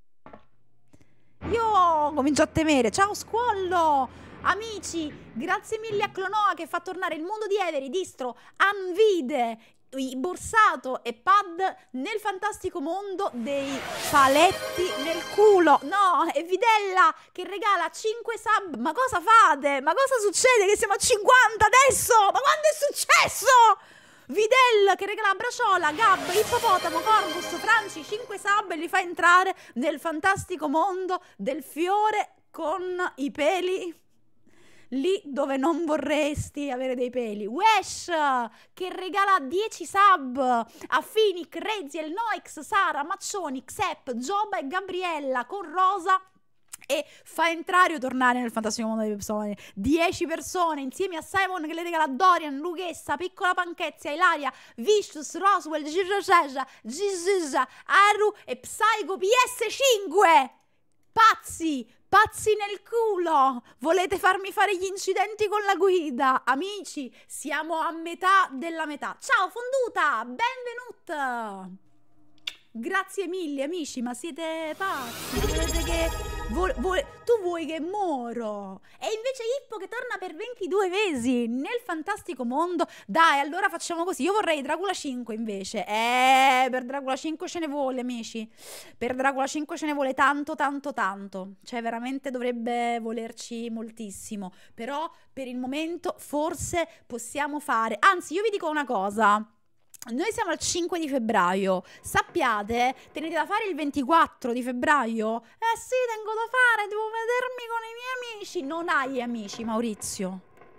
Io comincio a temere. Ciao squallo. Amici, grazie mille a Clonoa che fa tornare il mondo di Avery, distro, Anvide, borsato e pad nel fantastico mondo dei paletti nel culo. No, è Vidella che regala 5 sub. Ma cosa fate? Ma cosa succede? Che siamo a 50 adesso? Ma quando è successo? Videl che regala Braciola, Gab, Ippopotamo, Corvus, Franci 5 sub e li fa entrare nel fantastico mondo del fiore con i peli lì dove non vorresti avere dei peli. Wesh che regala 10 sub a Finic, Reziel, Noix, Sara, Maccioni, Xep, Giobba e Gabriella con Rosa e fa entrare o tornare nel fantastico mondo delle persone 10 persone insieme a Simon che le regala Dorian, Lughessa, Piccola Panchezia, Ilaria, Vicious, Roswell, Girosesha, Gizusa, Aru e Psycho PS5. Pazzi nel culo! Volete farmi fare gli incidenti con la guida? Amici, siamo a metà della metà. Ciao Fonduta, benvenuta! Grazie mille amici, ma siete pazzi? Volete che... tu vuoi che moro? E invece Ippo che torna per 22 mesi nel fantastico mondo. Dai, allora facciamo così. Io vorrei Dracula 5 invece. Per Dracula 5 ce ne vuole, amici. Per Dracula 5 ce ne vuole tanto. Cioè veramente dovrebbe volerci moltissimo. Però per il momento forse possiamo fare... Anzi, io vi dico una cosa. Noi siamo al 5 di febbraio, sappiate, tenete da fare il 24 di febbraio? Sì, tengo da fare, devo vedermi con i miei amici. Non hai amici, Maurizio.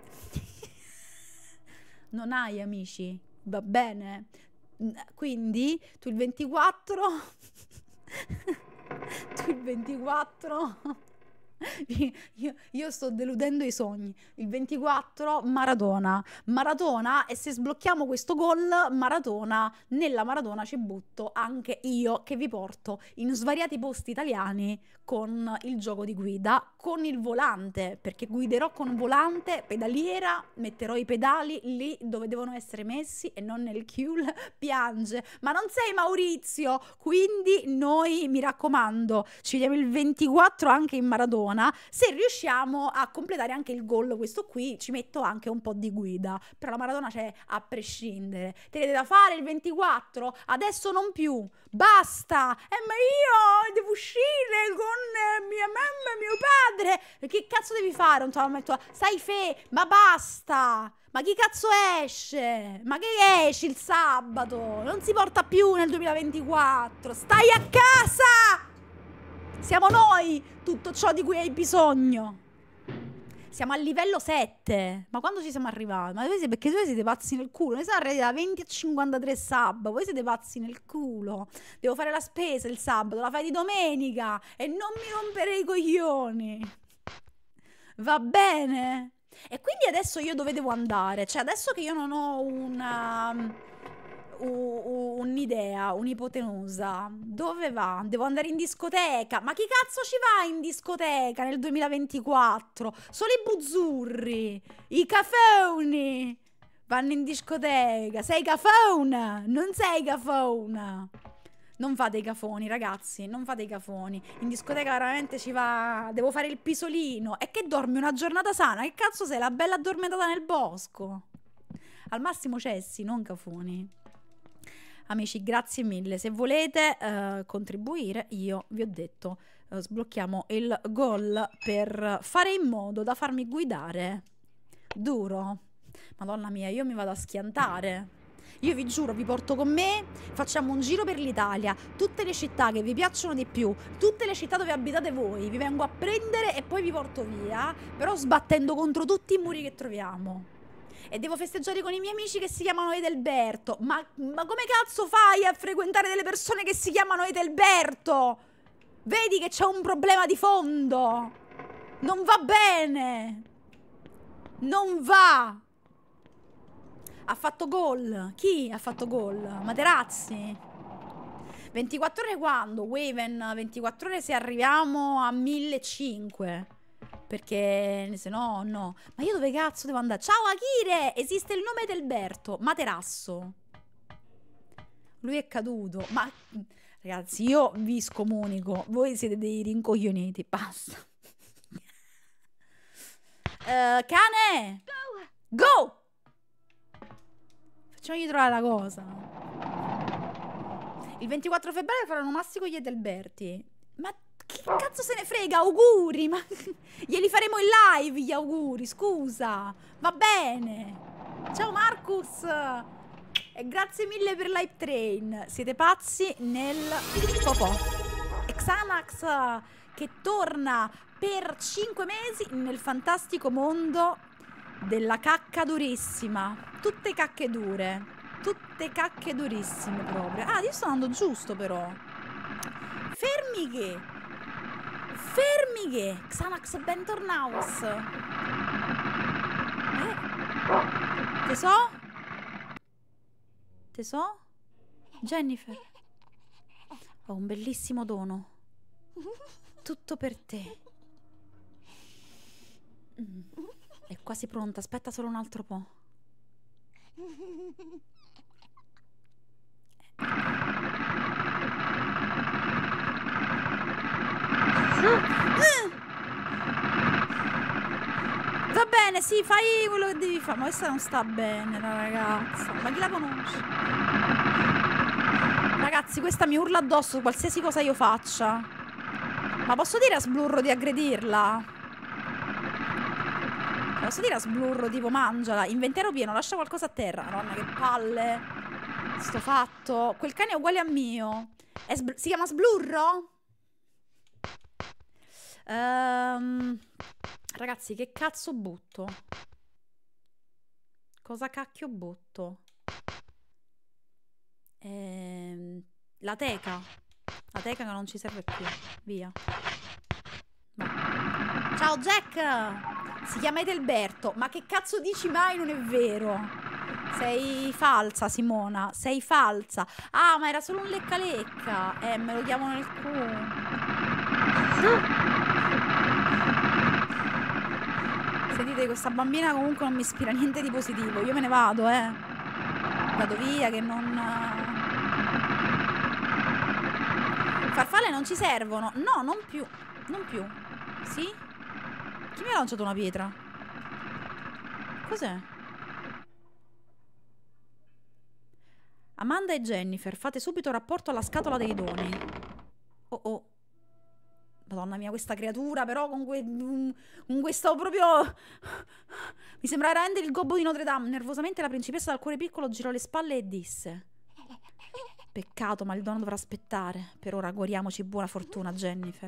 Non hai amici, va bene? Quindi, tu il 24 Tu il 24. Io sto deludendo i sogni. Il 24 Maradona. Maratona, e se sblocchiamo questo gol, Maratona, nella Maratona ci butto anche io che vi porto in svariati posti italiani con il gioco di guida, con il volante, perché guiderò con volante, pedaliera, metterò i pedali lì dove devono essere messi e non nel culo. Piange, ma non sei Maurizio, quindi noi, mi raccomando, ci vediamo il 24 anche in Maradona. Se riusciamo a completare anche il gol, questo qui, ci metto anche un po' di guida, però la Maradona c'è a prescindere. Tenete da fare il 24? Adesso non più, basta. Ma io devo uscire con mia mamma e mio padre. Che cazzo devi fare? Non te la metto. Stai ma basta. Ma chi cazzo esce? Ma che esci il sabato? Non si porta più nel 2024. Stai a casa! Siamo noi tutto ciò di cui hai bisogno. Siamo al livello 7. Ma quando ci siamo arrivati? Ma voi perché voi siete pazzi nel culo? Noi siamo arrivati da 20 a 53 sub. Voi siete pazzi nel culo. Devo fare la spesa il sabato, la fai di domenica. E non mi rompere i coglioni. Va bene? E quindi adesso io dove devo andare? Cioè adesso che io non ho un'idea, un'ipotenusa, dove va? Devo andare in discoteca. Ma chi cazzo ci va in discoteca nel 2024? Solo i buzzurri, i cafoni vanno in discoteca. Sei cafona? Non sei cafona. Non fate i cafoni, ragazzi, non fate i cafoni. In discoteca veramente ci va. Devo fare il pisolino. E che dormi una giornata sana? Che cazzo sei? La bella addormentata nel bosco. Al massimo cessi, non cafoni. Amici, grazie mille. Se volete contribuire, io vi ho detto, sblocchiamo il goal per fare in modo da farmi guidare duro. Madonna mia, io mi vado a schiantare. Io vi giuro, vi porto con me, facciamo un giro per l'Italia, tutte le città che vi piacciono di più, tutte le città dove abitate voi, vi vengo a prendere e poi vi porto via, però sbattendo contro tutti i muri che troviamo. E devo festeggiare con i miei amici che si chiamano Edelberto. Ma come cazzo fai a frequentare delle persone che si chiamano Edelberto? Vedi che c'è un problema di fondo. Non va bene. Non va. Ha fatto gol. Chi ha fatto gol? Materazzi. 24 ore quando? Waven, 24 ore se arriviamo a 1500. Perché se no, no. Ma io dove cazzo devo andare? Ciao Akire! Esiste il nome del Berto. Materasso. Lui è caduto. Ma ragazzi, io vi scomunico. Voi siete dei rincoglioniti. Basta. Cane! Go! Facciamogli trovare la cosa. Il 24 febbraio faranno massimo gli Edelberti. Ma che cazzo se ne frega? Auguri! Ma glieli faremo in live gli auguri, scusa. Va bene. Ciao Marcus. E grazie mille per l'hype train. Siete pazzi nel popò. Xanax che torna per 5 mesi nel fantastico mondo della cacca durissima. Tutte cacche dure. Tutte cacche durissime proprio. Ah, io sto andando giusto però. Fermi che? Fermi che? Xanax bentornaus. Te so? Te so? Jennifer. Ho un bellissimo dono. Tutto per te. È quasi pronta, aspetta solo un altro po'. Va bene, sì, fai quello che devi fare. Ma questa non sta bene, la ragazza. Ma chi la conosce? Ragazzi, questa mi urla addosso qualsiasi cosa io faccia. Ma posso dire a Sblurro di aggredirla? Posso dire a Sblurro tipo mangiala? Inventario pieno, lascia qualcosa a terra. Madonna, che palle. Sto fatto. Quel cane è uguale a mio. Si chiama Sblurro? Ragazzi, che cazzo butto? Cosa cacchio butto? La teca. La teca che non ci serve più. Via. Va. Ciao Jack! Si chiama Edelberto. Ma che cazzo dici mai? Non è vero. Sei falsa, Simona. Sei falsa. Ah, ma era solo un lecca-lecca. Me lo chiamo nel culo. Sentite, questa bambina comunque non mi ispira niente di positivo. Io me ne vado, Vado via, che non... Farfalle non ci servono. No, non più. Non più. Sì? Chi mi ha lanciato una pietra? Cos'è? Amanda e Jennifer, fate subito rapporto alla scatola dei doni. Oh oh. Madonna mia, questa creatura però con questo proprio... Mi sembra veramente il gobbo di Notre Dame. Nervosamente la principessa dal cuore piccolo girò le spalle e disse: peccato, ma il dono dovrà aspettare. Per ora auguriamoci buona fortuna, Jennifer.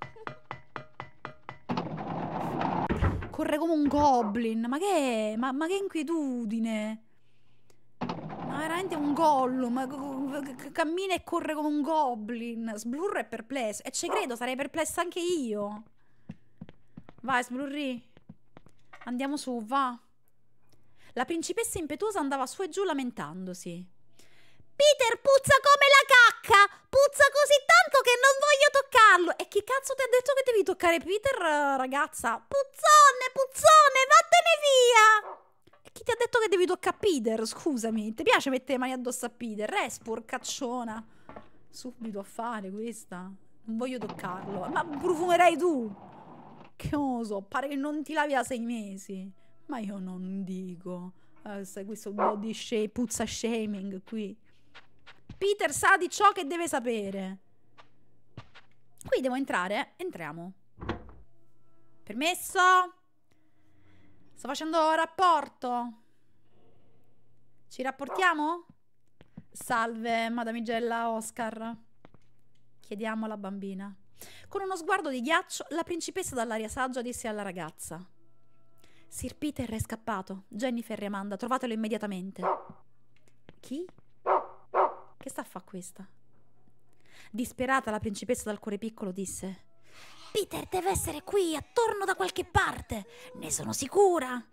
Corre come un goblin. Ma che è? Ma che inquietudine. Ma veramente un Gollum. Cammina e corre come un goblin. Sblurro è perplesso. E ci credo, sarei perplessa anche io. Vai, Sblurri. Andiamo su, va. La principessa impetuosa andava su e giù lamentandosi. Peter puzza come la cacca. Puzza così tanto che non voglio toccarlo. E chi cazzo ti ha detto che devi toccare Peter, ragazza? Puzzone, puzzone, vattene via. Chi ti ha detto che devi toccare Peter? Scusami, ti piace mettere le mani addosso a Peter? Sporcacciona. Subito a fare questa. Non voglio toccarlo. Ma profumerai tu. Che oso, pare che non ti lavi da 6 mesi. Ma io non dico. Sai, questo body shame, puzza shaming qui. Peter sa di ciò che deve sapere. Qui devo entrare? Entriamo. Permesso? Sto facendo rapporto. Ci rapportiamo? Salve, madamigella Oscar. Chiediamo alla bambina. Con uno sguardo di ghiaccio, la principessa dall'aria saggia disse alla ragazza: Sir Peter è scappato. Jennifer e Amanda, trovatelo immediatamente. Chi? Che sta a fa questa? Disperata, la principessa dal cuore piccolo disse: Peter deve essere qui, attorno da qualche parte. Ne sono sicura.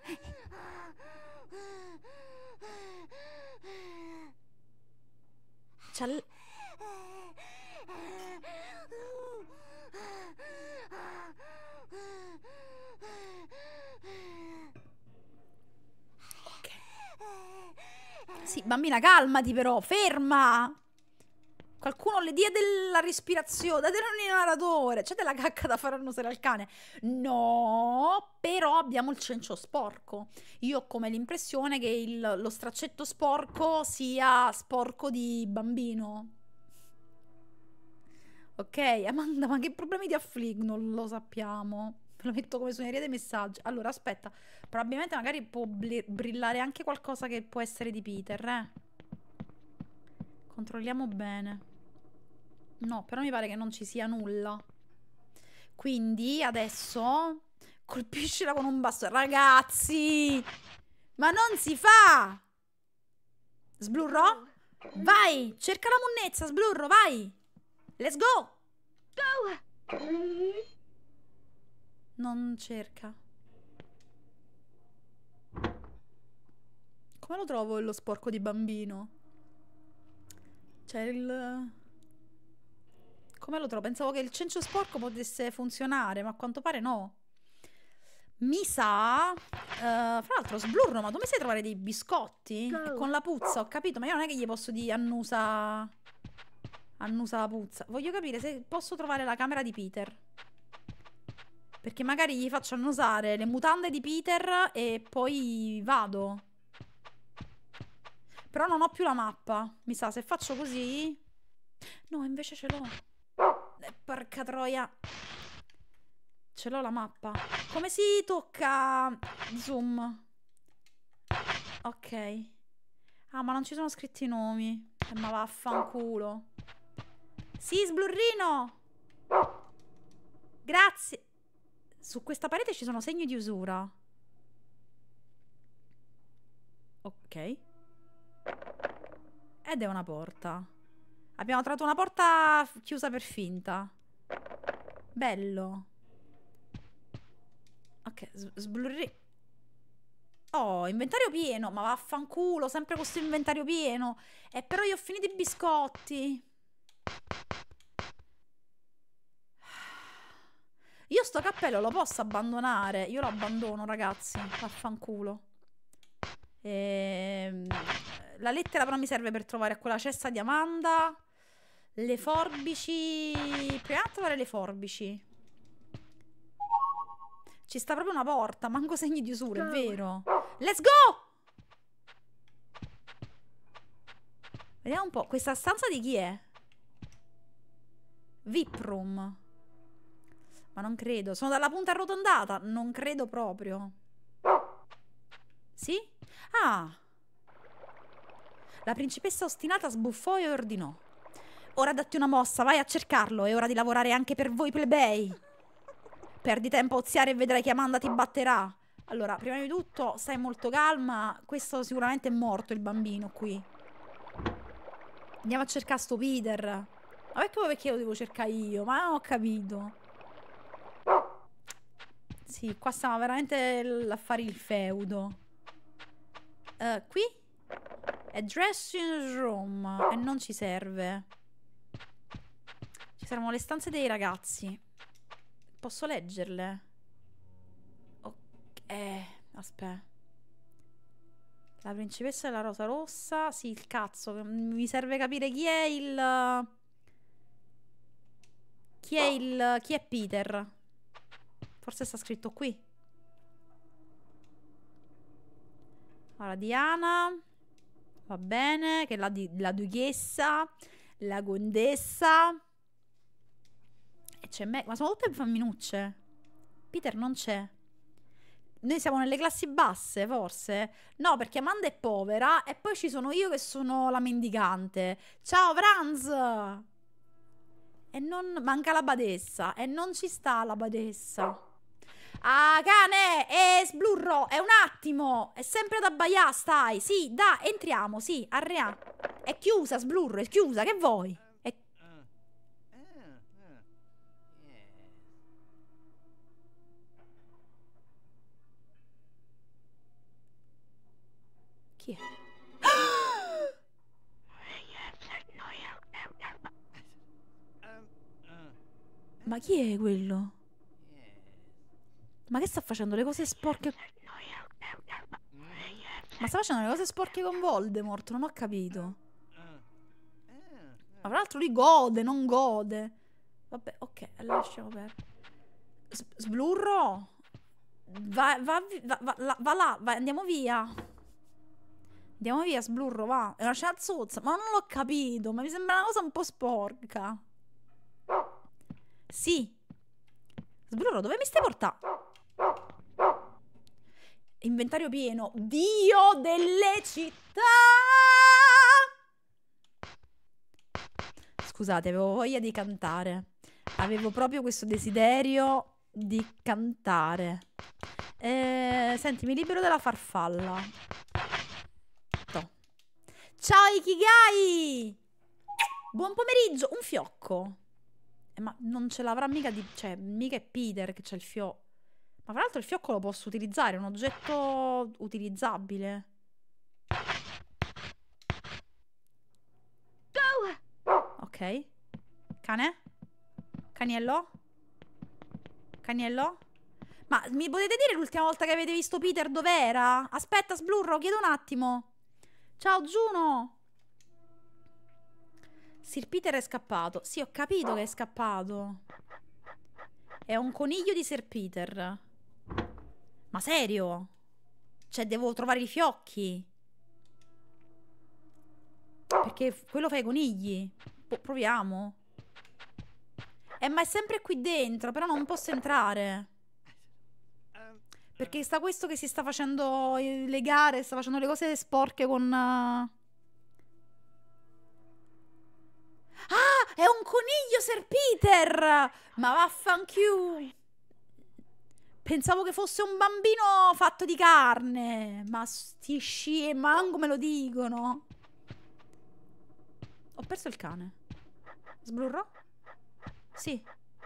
Ok. Sì, bambina, calmati però, ferma. Qualcuno le dia della respirazione, datele un inalatore. C'è della cacca da far annusare al cane? No, però abbiamo il cencio sporco. Io ho come l'impressione che lo straccetto sporco sia sporco di bambino. Ok, Amanda, ma che problemi ti affliggono? Lo sappiamo. Ve lo metto come suoneria dei messaggi. Allora, aspetta. Probabilmente magari può brillare anche qualcosa che può essere di Peter, Controlliamo bene. No, però mi pare che non ci sia nulla. Quindi adesso colpiscila con un bastone. Ragazzi! Ma non si fa! Sblurro? Vai! Cerca la munnezza, Sblurro, vai! Let's go! Non cerca. Come lo trovo lo sporco di bambino? C'è il... Come lo trovo? Pensavo che il cencio sporco potesse funzionare, ma a quanto pare no. Mi sa... fra l'altro, Sblurro, ma dove sai trovare dei biscotti? Con la puzza, ho capito, ma io non è che gli posso dire annusa la puzza. Voglio capire se posso trovare la camera di Peter. Perché magari gli faccio annusare le mutande di Peter e poi vado. Però non ho più la mappa. Mi sa, se faccio così... No, invece ce l'ho. Porca troia. Ce l'ho la mappa. Come si tocca zoom? Ok. Ah, ma non ci sono scritti i nomi. Ma vaffanculo. Sì, Sblurrino. Grazie. Su questa parete ci sono segni di usura. Ok. Ed è una porta. Abbiamo trovato una porta chiusa per finta. Bello. Ok, sblurri. Oh, inventario pieno. Ma vaffanculo, sempre questo inventario pieno. Però io ho finito i biscotti. Io sto cappello lo posso abbandonare. Io lo abbandono, ragazzi. Vaffanculo. La lettera però mi serve per trovare quella cesta di Amanda. Le forbici. Proviamo a trovare le forbici. Ci sta proprio una porta. Manco segni di usura, è vero. Let's go! Vediamo un po'. Questa stanza di chi è? VIP room. Ma non credo. Sono dalla punta arrotondata. Non credo proprio. Sì? Ah. La principessa ostinata sbuffò e ordinò. Ora datti una mossa, vai a cercarlo. È ora di lavorare anche per voi plebei. Perdi tempo a oziare e vedrai che Amanda ti batterà. Allora, prima di tutto, stai molto calma. Questo sicuramente è morto, il bambino qui. Andiamo a cercare sto Peter. Ma perché lo devo cercare io? Ma non ho capito. Sì, qua stiamo veramente a fare il feudo. Qui? È dressing room. E non ci serve. Ci servono le stanze dei ragazzi. Posso leggerle? Ok. Aspetta. La principessa della rosa rossa. Sì, il cazzo. Mi serve capire chi è il... Chi è Peter? Forse sta scritto qui. Allora, Diana. Va bene. Che è la duchessa. La condessa. E c'è me. Ma sono tutte femminucce. Peter non c'è. Noi siamo nelle classi basse, forse? No, perché Amanda è povera. E poi ci sono io che sono la mendicante. Ciao, Franz! E non... Manca la badessa. E non ci sta la badessa. Ah, cane! Sblurro! È un attimo! È sempre da abbaià, stai! Sì, da, entriamo, sì, arrea. È chiusa, Sblurro, è chiusa, che vuoi? Chi è? Ma chi è quello? Ma che sta facendo le cose sporche? Ma sta facendo le cose sporche con Voldemort, non ho capito. Ma tra l'altro lui gode, non gode. Vabbè, ok, lasciamo perdere. Sblurro. Va là, vai, andiamo via. Andiamo via, Sblurro, va. È una scena zozza, ma non l'ho capito. Ma mi sembra una cosa un po' sporca. Sì. Sblurro, dove mi stai portando? Inventario pieno. Dio delle città. Scusate, avevo voglia di cantare. Avevo proprio questo desiderio di cantare. Senti, mi libero della farfalla. No. Ciao Ikigai! Buon pomeriggio. Un fiocco. Ma non ce l'avrà mica di... Cioè, mica è Peter che c'è il fiocco. Ma tra l'altro il fiocco lo posso utilizzare. È un oggetto utilizzabile. Ok. Cane? Caniello? Caniello? Ma mi potete dire l'ultima volta che avete visto Peter dov'era? Aspetta, Sblurro, chiedo un attimo. Ciao, Juno. Sir Peter è scappato. Sì, ho capito che è scappato. È un coniglio di Sir Peter. Ma serio? Cioè, devo trovare i fiocchi. Perché quello fa i conigli. Proviamo. Ma è sempre qui dentro. Però non posso entrare. Perché sta questo che si sta facendo le gare. Sta facendo le cose sporche con... Ah, è un coniglio Sir Peter. Ma vaffanculo. Pensavo che fosse un bambino fatto di carne. Ma sti scie, manco me lo dicono. Ho perso il cane. Sblurro? Sì.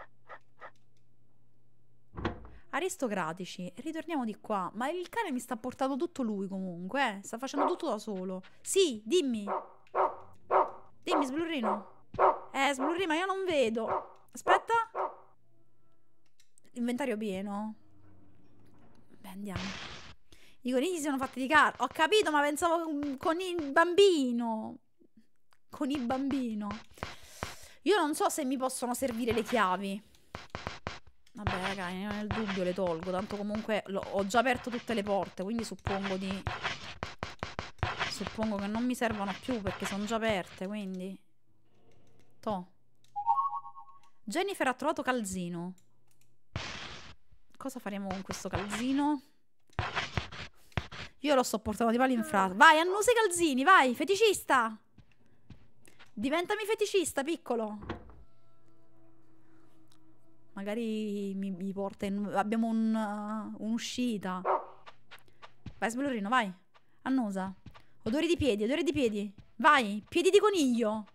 Aristocratici. Ritorniamo di qua. Ma il cane mi sta portando tutto lui comunque, Sta facendo tutto da solo. Sì, dimmi. Dimmi, Sblurrino. Sblurri, ma io non vedo. Aspetta. Inventario pieno. Beh, andiamo. I conigli si sono fatti di carta. Ho capito, ma pensavo con il bambino. Con il bambino. Io non so se mi possono servire le chiavi. Vabbè, raga, nel dubbio le tolgo. Tanto comunque ho già aperto tutte le porte. Quindi suppongo che non mi servano più perché sono già aperte. Quindi Jennifer ha trovato calzino. Cosa faremo con questo calzino? Io lo sto portando di palo in frasca. Vai, annusa i calzini, vai, feticista. Diventami feticista, piccolo. Magari mi porta in... Abbiamo un'uscita. Vai, Sblurrino, vai. Annusa. Odori di piedi, odori di piedi. Vai, piedi di coniglio.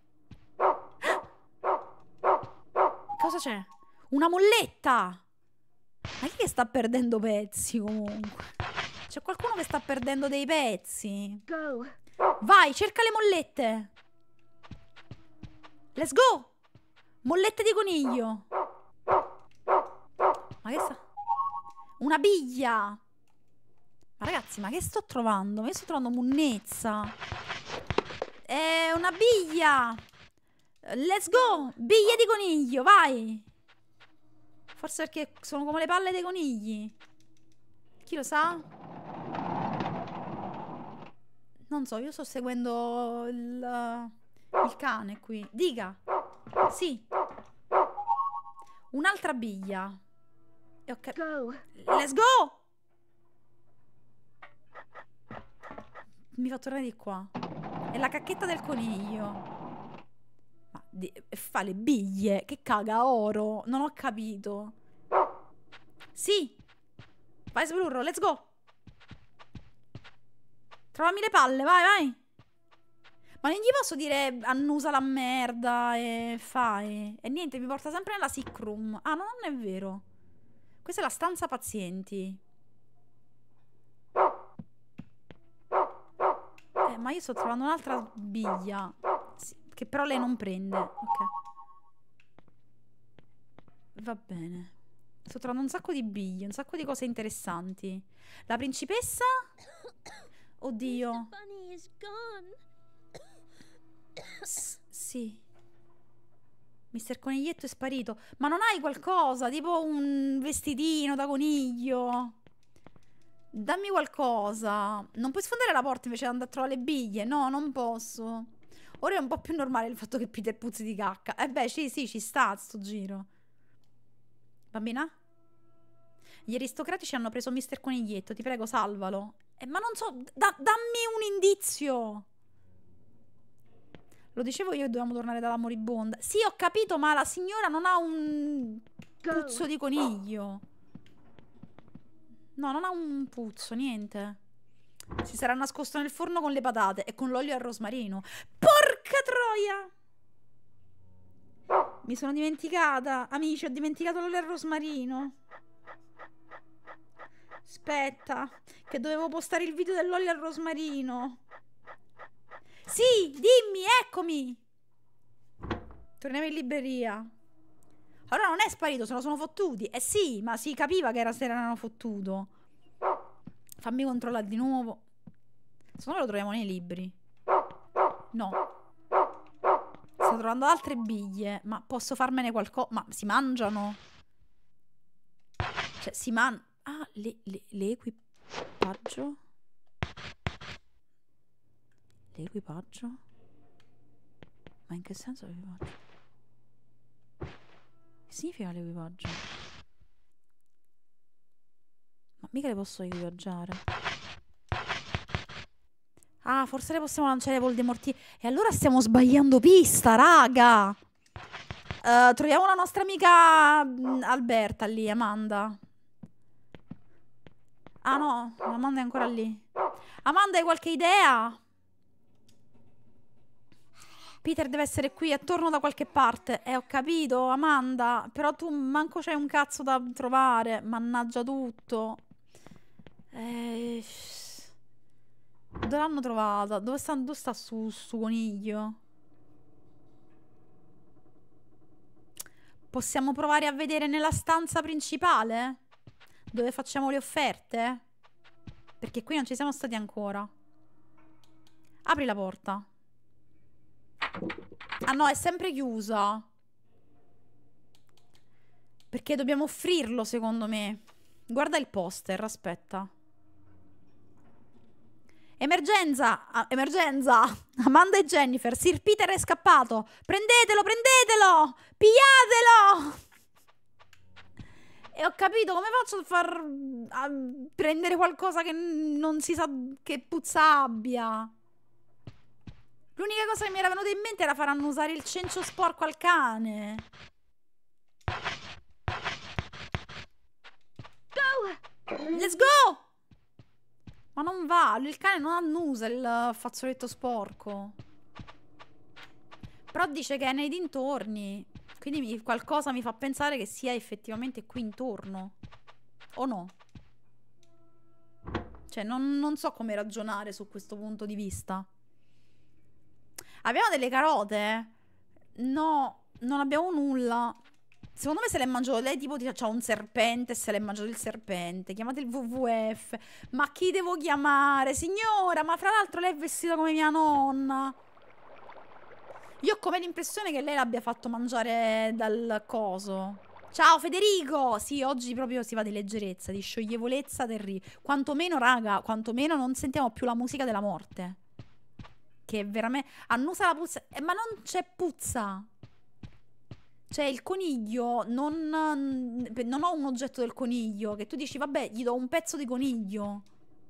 Cosa c'è? Una molletta. Ma chi che sta perdendo pezzi comunque? C'è qualcuno che sta perdendo dei pezzi. Go. Vai, cerca le mollette. Let's go. Mollette di coniglio. Ma che sta? Una biglia. Ma ragazzi, ma che sto trovando? Ma io sto trovando munnezza. È una biglia. Let's go. Biglie di coniglio, vai. Forse perché sono come le palle dei conigli. Chi lo sa? Non so, io sto seguendo il cane qui. Dica. Sì. Un'altra biglia. Go. Let's go. Mi fa tornare di qua. È la cacchetta del coniglio. Ma fa le biglie. Che caga oro. Non ho capito. Sì. Vai, Sblurro, let's go. Trovami le palle, vai, vai. Ma non gli posso dire annusa la merda e fai. E niente, mi porta sempre nella sick room. Ah, no, non è vero. Questa è la stanza pazienti. Ma io sto trovando un'altra biglia. Sì, che però lei non prende. Ok. Va bene. Sto trovando un sacco di biglie, un sacco di cose interessanti. La principessa? Oddio. Bunny is gone. Sì. Mister Coniglietto è sparito. Ma non hai qualcosa? Tipo un vestitino da coniglio? Dammi qualcosa. Non puoi sfondare la porta invece di andare a trovare le biglie? No, non posso. Ora è un po' più normale il fatto che Peter puzzi di cacca. Beh, sì, ci sta sto giro. Bambina? Gli aristocratici hanno preso Mister Coniglietto. Ti prego, salvalo. Ma non so... dammi un indizio. Lo dicevo io che dovevamo tornare dalla moribonda. Sì, ho capito, ma la signora non ha un puzzo di coniglio. No, non ha un puzzo, niente. Si sarà nascosto nel forno con le patate e con l'olio al rosmarino. Porca troia! Mi sono dimenticata. Amici, ho dimenticato l'olio al rosmarino. Aspetta, che dovevo postare il video dell'olio al rosmarino. Sì, dimmi, eccomi. Torniamo in libreria. Allora non è sparito, se lo sono fottuti. Eh sì, ma si capiva che se l'erano fottuto. Fammi controllare di nuovo. Se no lo troviamo nei libri. No. Sto trovando altre biglie. Ma posso farmene qualcosa? Ma si mangiano? Cioè si mangiano. Ah, l'equipaggio? L'equipaggio? Ma in che senso l'equipaggio? Che significa l'equipaggio? Ma mica le posso equipaggiare. Ah, forse le possiamo lanciare Voldemorti. E allora stiamo sbagliando pista, raga. Troviamo la nostra amica Alberta lì, Amanda. Ah no, Amanda è ancora lì. Amanda, hai qualche idea? Peter deve essere qui attorno da qualche parte. Ho capito, Amanda. Però tu manco c'hai un cazzo da trovare. Mannaggia tutto. Dove l'hanno trovata? Dove sta su coniglio? Possiamo provare a vedere nella stanza principale? Dove facciamo le offerte? Perché qui non ci siamo stati ancora. Apri la porta. Ah no, è sempre chiusa. Perché dobbiamo offrirlo, secondo me. Guarda il poster, aspetta. Emergenza! Emergenza! Amanda e Jennifer, Sir Peter è scappato. Prendetelo, prendetelo! Pigliatelo! E ho capito, come faccio a prendere qualcosa che non si sa che puzza abbia? L'unica cosa che mi era venuta in mente era far annusare il cencio sporco al cane. Let's go! Ma non va, il cane non annusa il fazzoletto sporco. Però dice che è nei dintorni. Quindi qualcosa mi fa pensare che sia effettivamente qui intorno. O no? Cioè, non so come ragionare su questo punto di vista. Abbiamo delle carote? No, non abbiamo nulla. Secondo me se l'è mangiato lei, tipo c'ha un serpente, se l'è mangiato il serpente. Chiamate il WWF. Ma chi devo chiamare? Signora, ma fra l'altro lei è vestita come mia nonna. Io ho come l'impressione che lei l'abbia fatto mangiare dal coso. Ciao Federico! Sì, oggi proprio si va di leggerezza, di scioglievolezza terribile. Quantomeno, raga, quantomeno non sentiamo più la musica della morte. Che veramente... annusa la puzza... ma non c'è puzza! Cioè, il coniglio, non ho un oggetto del coniglio, che tu dici, vabbè, gli do un pezzo di coniglio.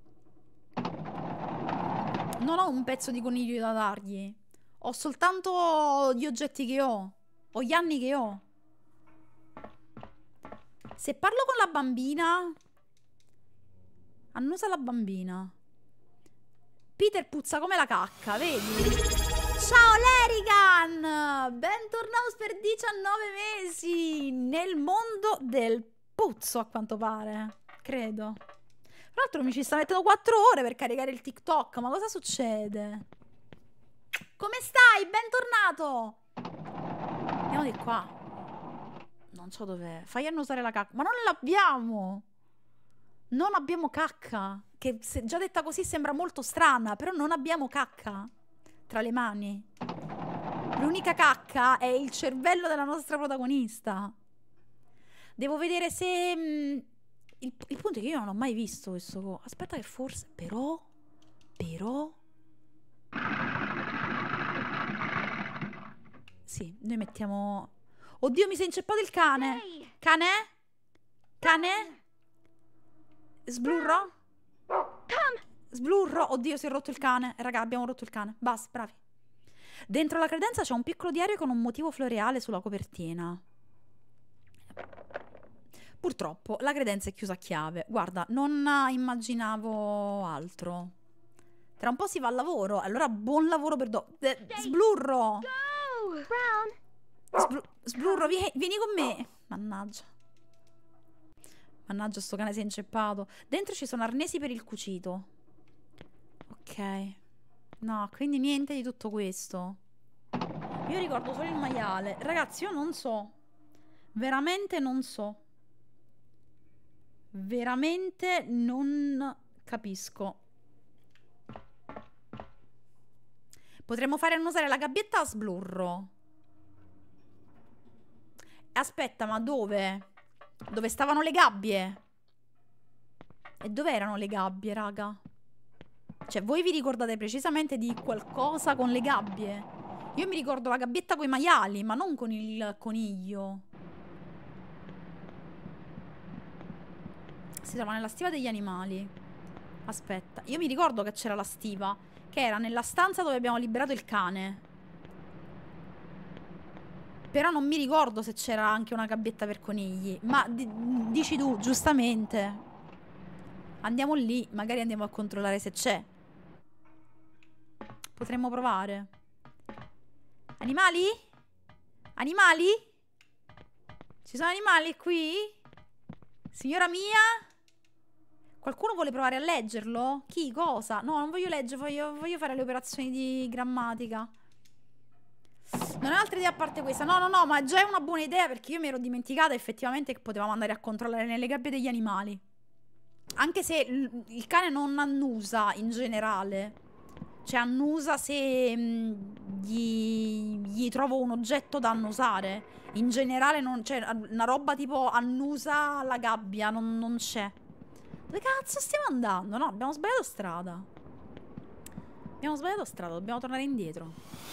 Non ho un pezzo di coniglio da dargli. Ho soltanto gli oggetti che ho. O gli anni che ho. Se parlo con la bambina... annusa la bambina. Peter puzza come la cacca, vedi? Ciao Lerigan! Bentornato per 19 mesi nel mondo del puzzo, a quanto pare. Credo. Tra l'altro mi ci sta mettendo 4 ore per caricare il TikTok. Ma cosa succede? Come stai? Bentornato! Andiamo di qua. Non so dov'è. Fai annusare la cacca. Ma non l'abbiamo! Non abbiamo cacca. Che se già detta così sembra molto strana. Però non abbiamo cacca tra le mani. L'unica cacca è il cervello della nostra protagonista. Devo vedere se... il punto è che io non ho mai visto questo... Aspetta che forse... Però... Sì, noi mettiamo... Oddio, mi si è inceppato il cane! Cane? Cane? Sblurro? Sblurro! Oddio, si è rotto il cane. Raga, abbiamo rotto il cane. Basta, bravi. Dentro la credenza c'è un piccolo diario con un motivo floreale sulla copertina. Purtroppo la credenza è chiusa a chiave. Guarda, non immaginavo altro. Tra un po' si va al lavoro. Allora buon lavoro per Sblurro! Sblurro, vieni con me. Mannaggia. Mannaggia, sto cane si è inceppato. Dentro ci sono arnesi per il cucito. Ok. No, quindi niente di tutto questo. Io ricordo solo il maiale. Ragazzi, io non so. Veramente non so. Veramente non capisco. Potremmo fare annusare la gabbietta a Sblurro. Aspetta, ma dove? Dove stavano le gabbie? E dove erano le gabbie, raga? Cioè, voi vi ricordate precisamente di qualcosa con le gabbie? Io mi ricordo la gabbietta con i maiali, ma non con il coniglio. Si trova nella stiva degli animali. Aspetta, io mi ricordo che c'era la stiva, che era nella stanza dove abbiamo liberato il cane. Però non mi ricordo se c'era anche una gabbietta per conigli. Ma dici tu, giustamente. Andiamo lì, magari andiamo a controllare se c'è. Potremmo provare. Animali? Animali? Ci sono animali qui? Signora mia? Qualcuno vuole provare a leggerlo? Chi? Cosa? No, non voglio leggere, voglio fare le operazioni di grammatica. Non ho altre idee a parte questa. No, no, no, ma già è una buona idea perché io mi ero dimenticata effettivamente che potevamo andare a controllare nelle gabbie degli animali. Anche se il cane non annusa in generale. Cioè annusa se gli trovo un oggetto da annusare. In generale non c'è, cioè, una roba tipo annusa la gabbia, non c'è. Dove cazzo stiamo andando? No, abbiamo sbagliato strada. Abbiamo sbagliato strada, dobbiamo tornare indietro.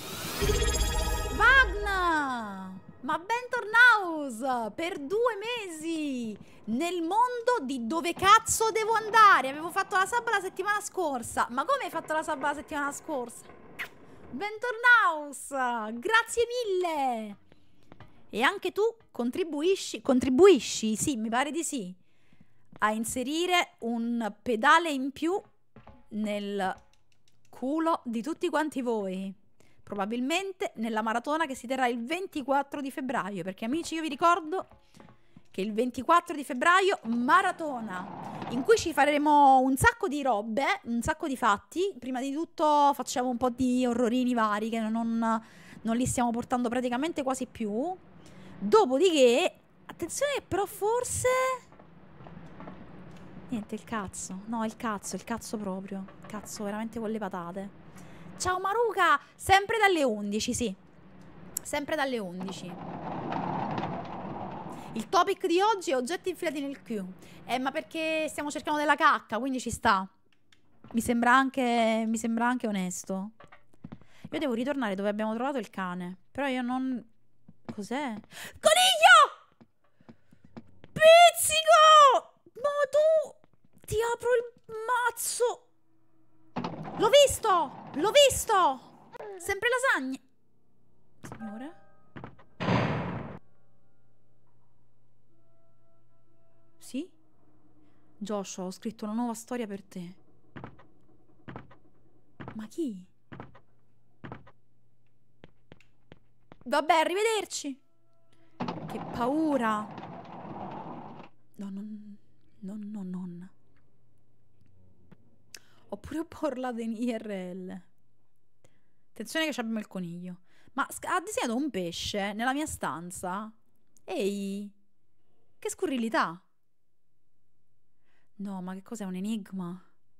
Vagna! Ma bentornaus! Per 2 mesi! Nel mondo di dove cazzo devo andare? Avevo fatto la sabba la settimana scorsa. Ma come hai fatto la sabba la settimana scorsa? Bentornaus! Grazie mille! E anche tu contribuisci, sì, mi pare di sì, a inserire un pedale in più nel culo di tutti quanti voi. Probabilmente nella maratona che si terrà il 24 di febbraio. Perché amici, io vi ricordo che il 24 di febbraio maratona, in cui ci faremo un sacco di robe, un sacco di fatti. Prima di tutto facciamo un po' di orrorini vari che non li stiamo portando praticamente quasi più. Dopodiché, attenzione, però forse... Niente, il cazzo. No, il cazzo proprio. Il cazzo veramente con le patate. Ciao Maruca! Sempre dalle 11, sì. Sempre dalle 11. Il topic di oggi è oggetti infilati nel Q. Ma perché stiamo cercando della cacca, quindi ci sta. Mi sembra anche onesto. Io devo ritornare dove abbiamo trovato il cane. Però io non... Cos'è? Coniglio! Pizzico! Ma tu... Ti apro il mazzo! L'ho visto! L'ho visto! Sempre lasagne. Signore? Sì? Joshua, ho scritto una nuova storia per te. Ma chi? Vabbè, arrivederci. Che paura. No, non. Oppure può urlare in IRL. Attenzione che abbiamo il coniglio. Ma ha disegnato un pesce nella mia stanza? Ehi, che scurrilità. No, ma che cos'è? Un enigma?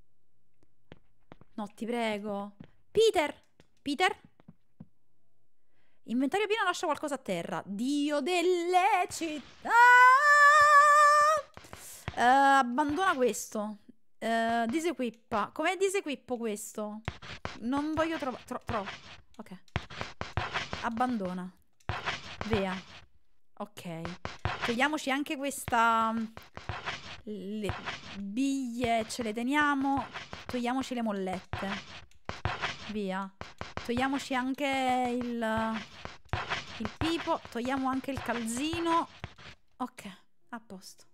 No, ti prego. Peter! Peter? Inventario pieno, lascia qualcosa a terra. Dio delle città! Abbandona questo. Disequippa. Com'è disequippo questo? Non voglio trovare... Ok. Abbandona. Via. Ok. Togliamoci anche questa... Le biglie ce le teniamo. Togliamoci le mollette. Via. Togliamoci anche il pipo. Togliamo anche il calzino. Ok, a posto.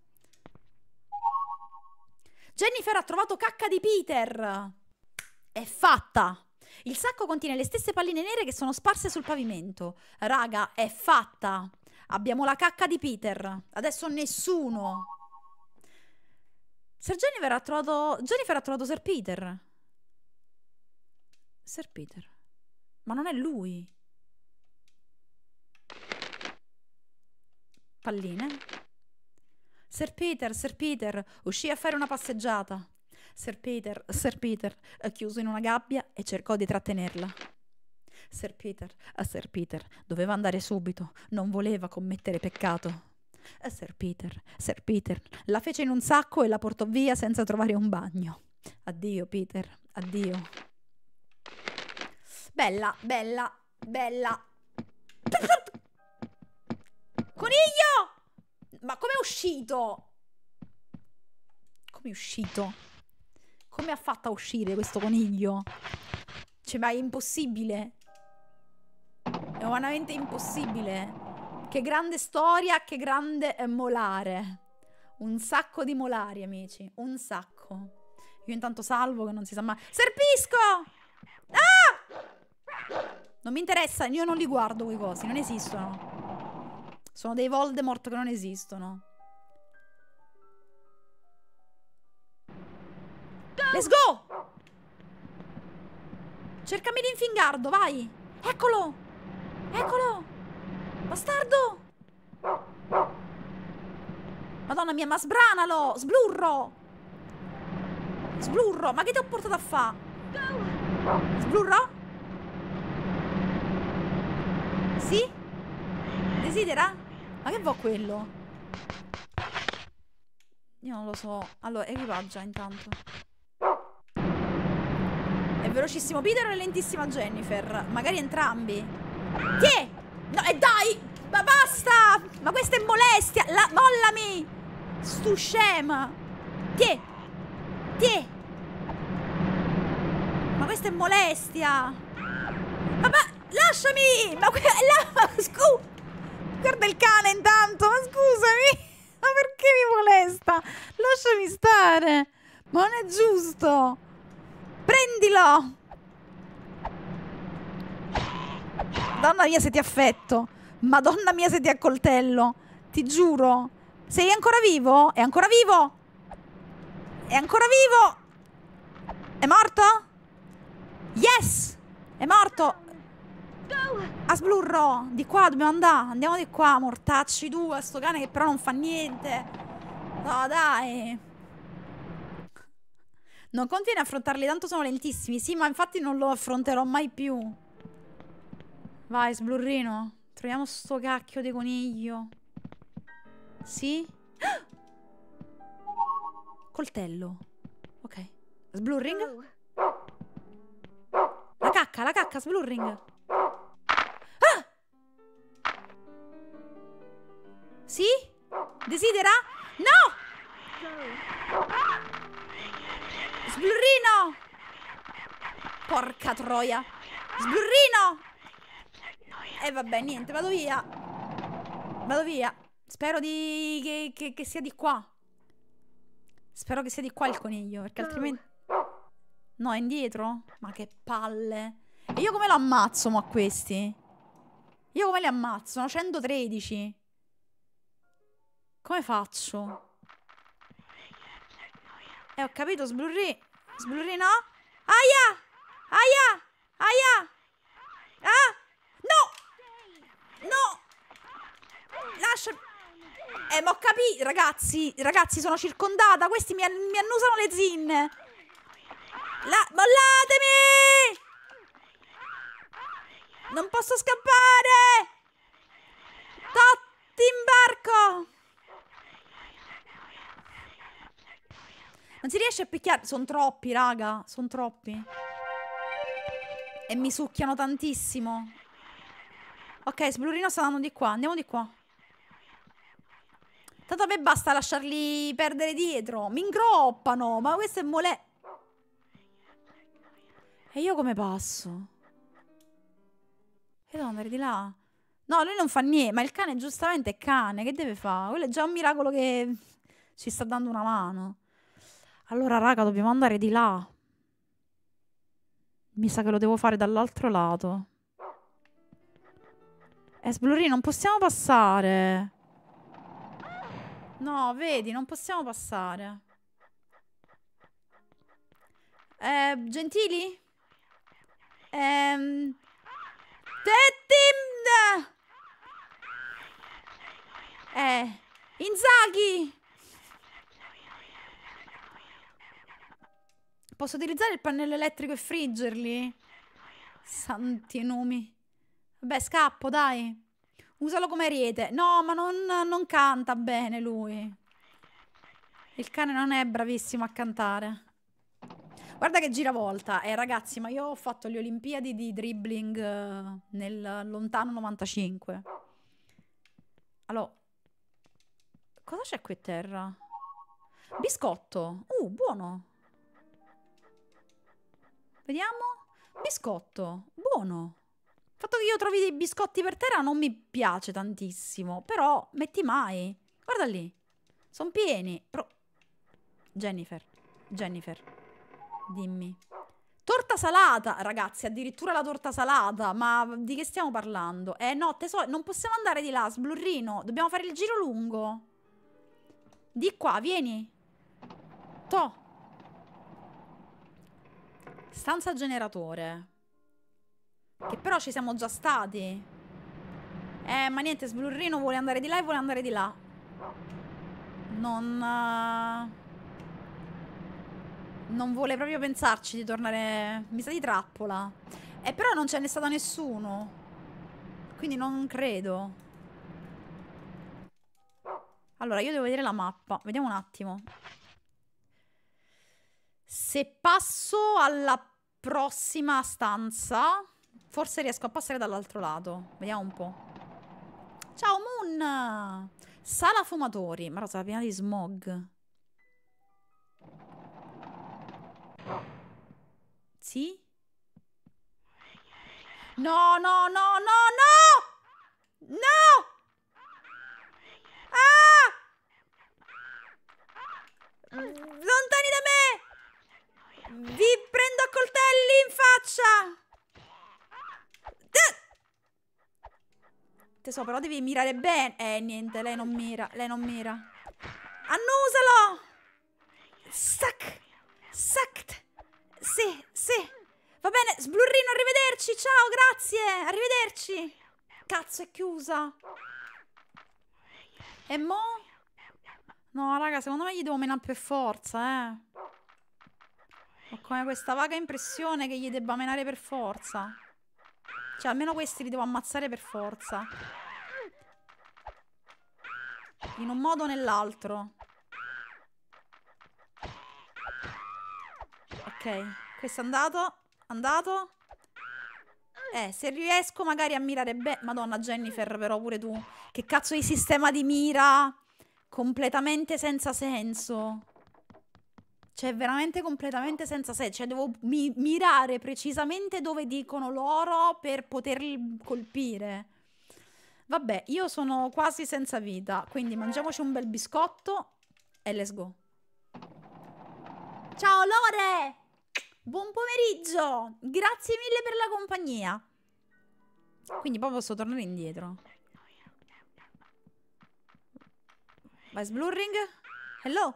Jennifer ha trovato cacca di Peter. È fatta. Il sacco contiene le stesse palline nere che sono sparse sul pavimento. Raga, è fatta. Abbiamo la cacca di Peter. Adesso nessuno. Jennifer ha trovato Sir Peter. Sir Peter. Ma non è lui. Palline. Sir Peter, uscì a fare una passeggiata. Sir Peter, chiuso in una gabbia e cercò di trattenerla. Sir Peter, doveva andare subito, non voleva commettere peccato. Sir Peter, la fece in un sacco e la portò via senza trovare un bagno. Addio, Peter, addio. Bella. Coniglio! Ma com'è uscito? Come è uscito? Come ha fatto a uscire questo coniglio? Cioè, ma è impossibile. È umanamente impossibile. Che grande storia, che grande molare. Un sacco di molari, amici. Un sacco. Io intanto salvo che non si sa mai. Serpisco! Ah! Non mi interessa, io non li guardo quei cosi, non esistono. Sono dei Voldemort che non esistono. Let's go! Cercami l'infingardo, vai! Eccolo! Eccolo! Bastardo! Madonna mia, ma sbranalo! Sblurro! Sblurro! Ma che ti ho portato a fa? Sblurro? Sì? Desidera? Ma che vuoi quello? Io non lo so. Allora, equipaggia intanto. È velocissimo Peter o è lentissima Jennifer? Magari entrambi. Tiè! No, e dai! Ma basta! Ma questa è molestia! Mollami! Stu scema! Tiè! Tiè! Ma questa è molestia! Ma lasciami! Ma guarda il cane intanto! Ma scusami! Ma perché mi molesta? Lasciami stare! Ma non è giusto! Prendilo! Madonna mia se ti affetto! Madonna mia se ti accoltello! Ti giuro! Sei ancora vivo? È ancora vivo? È ancora vivo? È morto? Yes! È morto! A sblurro! Di qua dobbiamo andare! Andiamo di qua, mortacci due! Sto cane che però non fa niente! No, dai! Non conviene affrontarli, tanto sono lentissimi. Sì, ma infatti non lo affronterò mai più. Vai, sblurrino. Troviamo sto cacchio di coniglio. Sì? Coltello. Ok. Sblurring? La cacca, sblurring. Ah! Sì? Desidera? No! Sblurrino! Porca troia! Sblurrino! Vabbè, niente, vado via. Vado via. Spero che sia di qua. Spero che sia di qua il coniglio, perché altrimenti... No, è indietro? Ma che palle. E io come lo ammazzo, mo, a questi? Io come li ammazzo? Sono 113. Come faccio? Ho capito, sblurri. Sblurri no? Aia! Aia! Aia! Ah! No! No! Lasciami. Ma ho capito, ragazzi. Ragazzi, sono circondata. Questi mi annusano le zinne. Mollatemi! Non posso scappare! Totti in barco! Non si riesce a picchiare. Sono troppi, raga. Sono troppi. E mi succhiano tantissimo. Ok, Sblurrino sta andando di qua. Andiamo di qua. Tanto a me basta lasciarli perdere dietro. Mi ingroppano. Ma questo è mole... E io come passo? Io devo andare di là. No, lui non fa niente. Ma il cane giustamente è cane. Che deve fare? Quello è già un miracolo che ci sta dando una mano. Allora, raga, dobbiamo andare di là. Mi sa che lo devo fare dall'altro lato. Sblurri, non possiamo passare. No, vedi, non possiamo passare. Gentili? Inzaghi! Posso utilizzare il pannello elettrico e friggerli? Santi numi. Vabbè, scappo, dai. Usalo come ariete. No, ma non canta bene lui. Il cane non è bravissimo a cantare. Guarda che giravolta. Ragazzi, ma io ho fatto le Olimpiadi di dribbling nel lontano 95. Allora, cosa c'è qui a terra? Biscotto. Buono. Vediamo. Biscotto. Buono. Il fatto che io trovi dei biscotti per terra non mi piace tantissimo. Però, metti mai. Guarda lì. Sono pieni. Jennifer. Dimmi. Torta salata, ragazzi, addirittura la torta salata. Ma di che stiamo parlando? No, tesoro, non possiamo andare di là, sblurrino. Dobbiamo fare il giro lungo. Di qua, vieni. To. Stanza generatore. Che però ci siamo già stati. Ma niente, sblurrino vuole andare di là e vuole andare di là. Non vuole proprio pensarci di tornare. Mi sa di trappola. Però non ce n'è stato nessuno. Quindi non credo. Allora, io devo vedere la mappa. Vediamo un attimo. Se passo alla prossima stanza, forse riesco a passare dall'altro lato. Vediamo un po'. Ciao Moon! Sala fumatori. Ma rosa, piena di smog. Sì? No, no, no, no, no! No! Ah! Lontani da me! Vi prendo a coltelli in faccia! Tesoro, però devi mirare bene. Niente, lei non mira. Lei non mira. Annusalo! Sac! Sact! Sì, sì. Va bene, sblurrino, arrivederci. Ciao, grazie. Arrivederci. Cazzo, è chiusa. E mo? No, raga, secondo me gli devo menare per forza, Ho come questa vaga impressione che gli debba menare per forza. Cioè, almeno questi li devo ammazzare per forza. In un modo o nell'altro. Ok, questo è andato. Andato. Se riesco magari a mirare bene. Madonna, Jennifer, però pure tu. Che cazzo di sistema di mira completamente senza senso. Cioè, veramente completamente senza senso. Cioè, devo mirare precisamente dove dicono loro per poterli colpire. Vabbè, io sono quasi senza vita. Quindi mangiamoci un bel biscotto e let's go. Ciao, Lore! Buon pomeriggio! Grazie mille per la compagnia. Quindi poi posso tornare indietro. Vai, sblurring. Hello.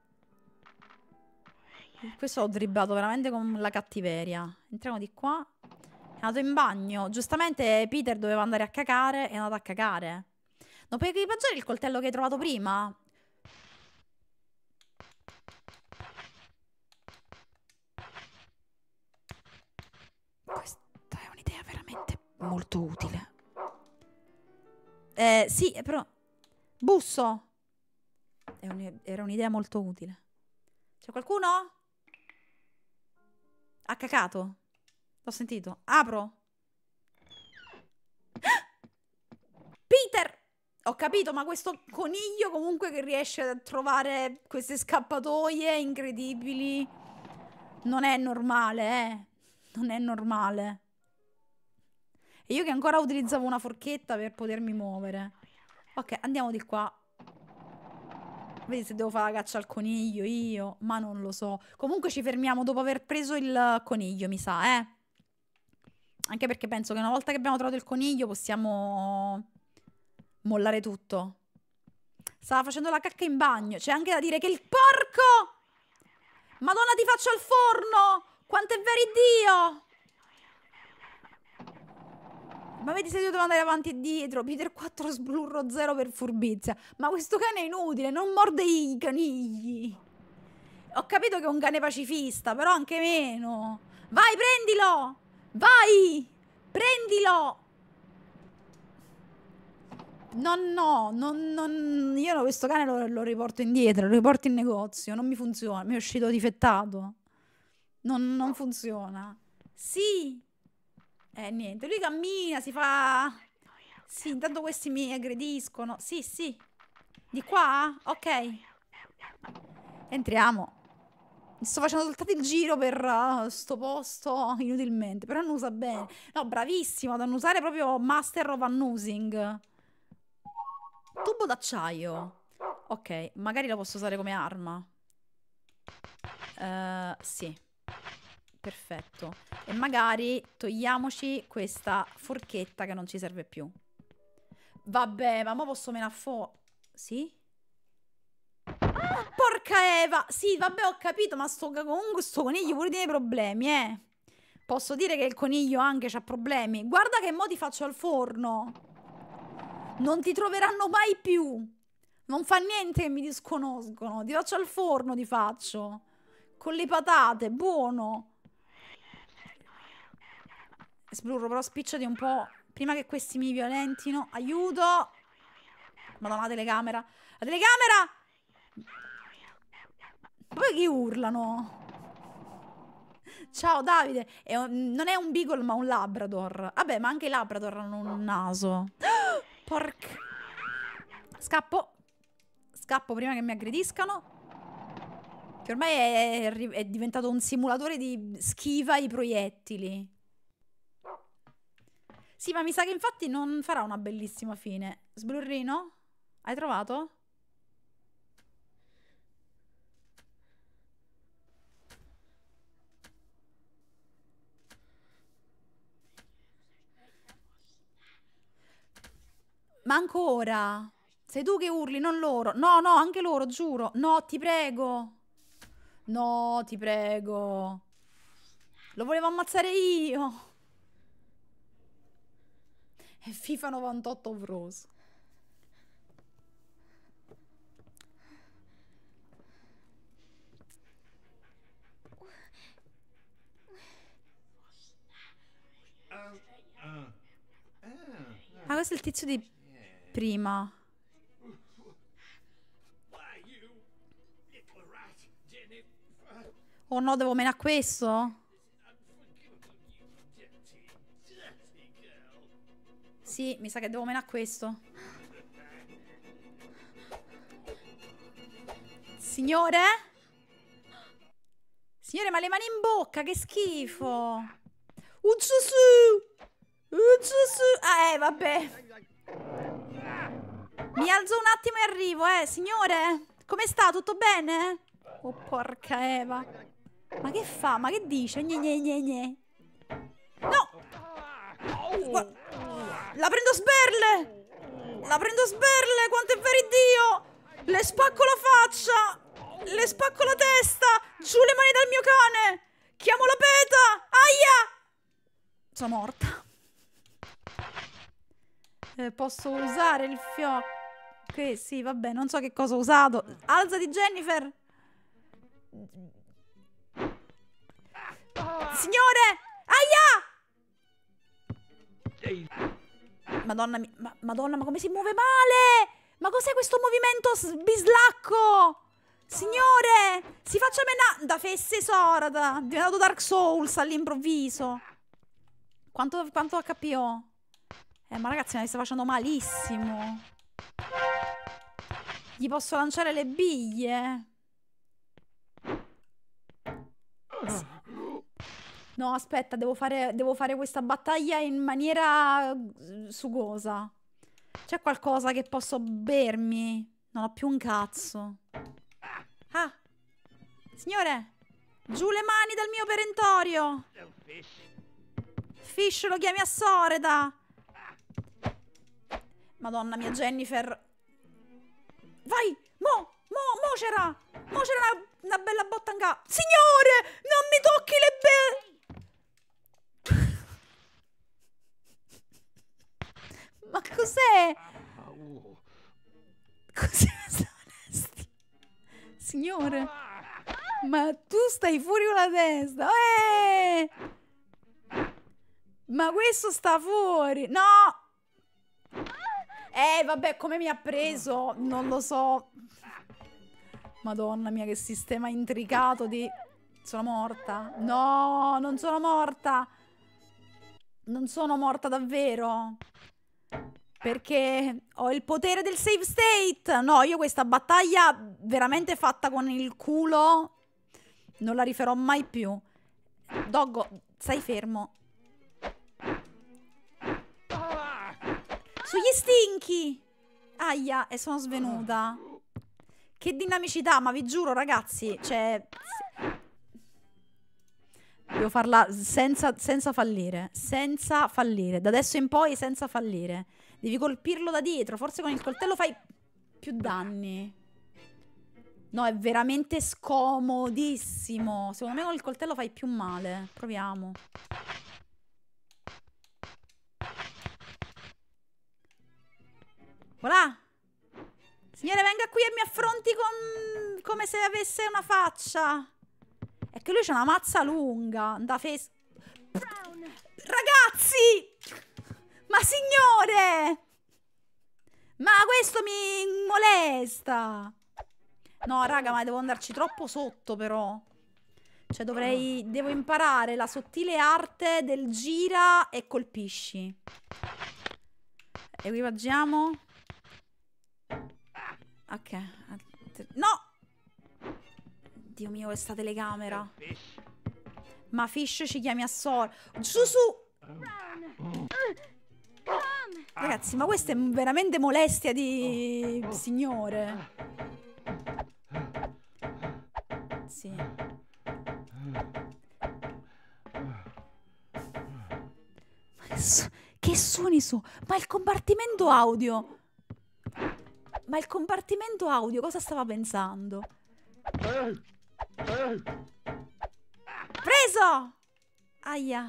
Questo l'ho dribbato veramente con la cattiveria. Entriamo di qua. È andato in bagno. Giustamente Peter doveva andare a cacare. È andato a cacare. Non puoi equipaggiare il coltello che hai trovato prima? Questa è un'idea veramente molto utile. Sì, però... Busso. Era un'idea molto utile. C'è qualcuno? Ha cacato? L'ho sentito. Apro. Peter! Ho capito, ma questo coniglio comunque che riesce a trovare queste scappatoie incredibili non è normale, Non è normale. E io che ancora utilizzavo una forchetta per potermi muovere. Ok, andiamo di qua. Vedi se devo fare la caccia al coniglio io. Ma non lo so. Comunque ci fermiamo dopo aver preso il coniglio, mi sa, Anche perché penso che una volta che abbiamo trovato il coniglio possiamo mollare tutto. Stava facendo la cacca in bagno. C'è anche da dire che il porco... Madonna, ti faccio al forno! Quanto è vero Dio! Ma vedi se io devo andare avanti e dietro. Peter 4 sblurro 0 per furbizia. Ma questo cane è inutile, non morde i canigli. Ho capito che è un cane pacifista, però anche meno. Vai, prendilo! Vai! Prendilo! Io questo cane lo riporto indietro, lo riporto in negozio. Non mi funziona, mi è uscito difettato. Non funziona. Sì! Niente, lui cammina, si fa... Sì, intanto questi mi aggrediscono. Sì, sì. Di qua? Ok. Entriamo. Mi sto facendo soltanto il giro per sto posto inutilmente. Però annusa bene. No, bravissimo ad annusare, proprio master of annusing. Tubo d'acciaio. Ok, magari la posso usare come arma. Sì. Perfetto. E magari togliamoci questa forchetta che non ci serve più. Vabbè, ma mo posso menare Sì? Porca Eva! Sì, vabbè, ho capito, ma comunque sto coniglio pure tiene problemi, eh. Posso dire che il coniglio anche c'ha problemi. Guarda che mo ti faccio al forno. Non ti troveranno mai più. Non fa niente che mi disconoscono. Ti faccio al forno, ti faccio. Con le patate, buono. Sblurro, però spicciati un po'. Prima che questi mi violentino. Aiuto. Madonna, la telecamera. La telecamera! Poi che urlano? Ciao Davide. Non è un beagle ma un labrador. Vabbè, ma anche i labrador hanno un naso. Porca. Scappo. Scappo prima che mi aggrediscano. Che ormai è diventato un simulatore di schiva ai proiettili. Sì, ma mi sa che infatti non farà una bellissima fine. Sblurrino? Hai trovato? Ma ancora? Sei tu che urli, non loro. No, no, anche loro, giuro. No, ti prego. No, ti prego. Lo volevo ammazzare io. È FIFA 98 of Rose. Ah, questo è il tizio di prima. Oh no, devo menare questo? Sì, mi sa che devo menare questo. Signore? Signore, ma le mani in bocca, che schifo. Vabbè. Mi alzo un attimo e arrivo, signore? Come sta? Tutto bene? Oh, porca Eva. Ma che fa? Ma che dice? Gne gne gne gne. No! La prendo a sberle! La prendo a sberle! Quanto è vero Dio! Le spacco la faccia! Le spacco la testa! Giù le mani dal mio cane! Chiamo la PETA! Aia! Sono morta. Posso usare il fiocco? Che sì, vabbè, non so che cosa ho usato. Alzati, Jennifer! Signore! Aia! Madonna, Madonna, ma come si muove male? Ma cos'è questo movimento bislacco? Signore! Si faccia menare da fesse sorda. È diventato Dark Souls all'improvviso. Quanto HP ho? Ma ragazzi, mi sta facendo malissimo. Gli posso lanciare le biglie? No, aspetta, devo fare questa battaglia in maniera sugosa. C'è qualcosa che posso bermi? Non ho più un cazzo. Ah! Signore! Giù le mani dal mio perentorio! Fish lo chiami a Soreda! Madonna mia, Jennifer! Vai! C'era una bella botta in capo! Signore! Non mi tocchi le Ma cos'è? Cos'è questa onesti? Signore, ma tu stai fuori con la testa. Ma questo sta fuori. No. Vabbè, come mi ha preso? Non lo so. Madonna mia, che sistema intricato di... Sono morta. No, non sono morta. Non sono morta davvero. Perché ho il potere del save state. No, io questa battaglia veramente fatta con il culo non la rifarò mai più. Doggo, stai fermo. Sugli stinchi. Aia, e sono svenuta. Che dinamicità, ma vi giuro ragazzi, cioè... Devo farla senza fallire. Senza fallire. Da adesso in poi senza fallire. Devi colpirlo da dietro. Forse con il coltello fai più danni. No, è veramente scomodissimo. Secondo me con il coltello fai più male. Proviamo. Voilà. Signore, venga qui e mi affronti con... come se avesse una faccia. È che lui c'ha una mazza lunga. Da face... Ragazzi! Ma signore! Ma questo mi molesta. No, raga, ma devo andarci troppo sotto, però. Cioè, devo imparare la sottile arte del gira e colpisci. Equipaggiamo. Ok. No! Dio mio, questa telecamera. Ma Fish ci chiami a solo. Su, su! Ragazzi, ma questa è veramente molestia di signore. Sì. Ma che suoni su? Ma il compartimento audio. Ma il compartimento audio cosa stava pensando? Preso! Aia.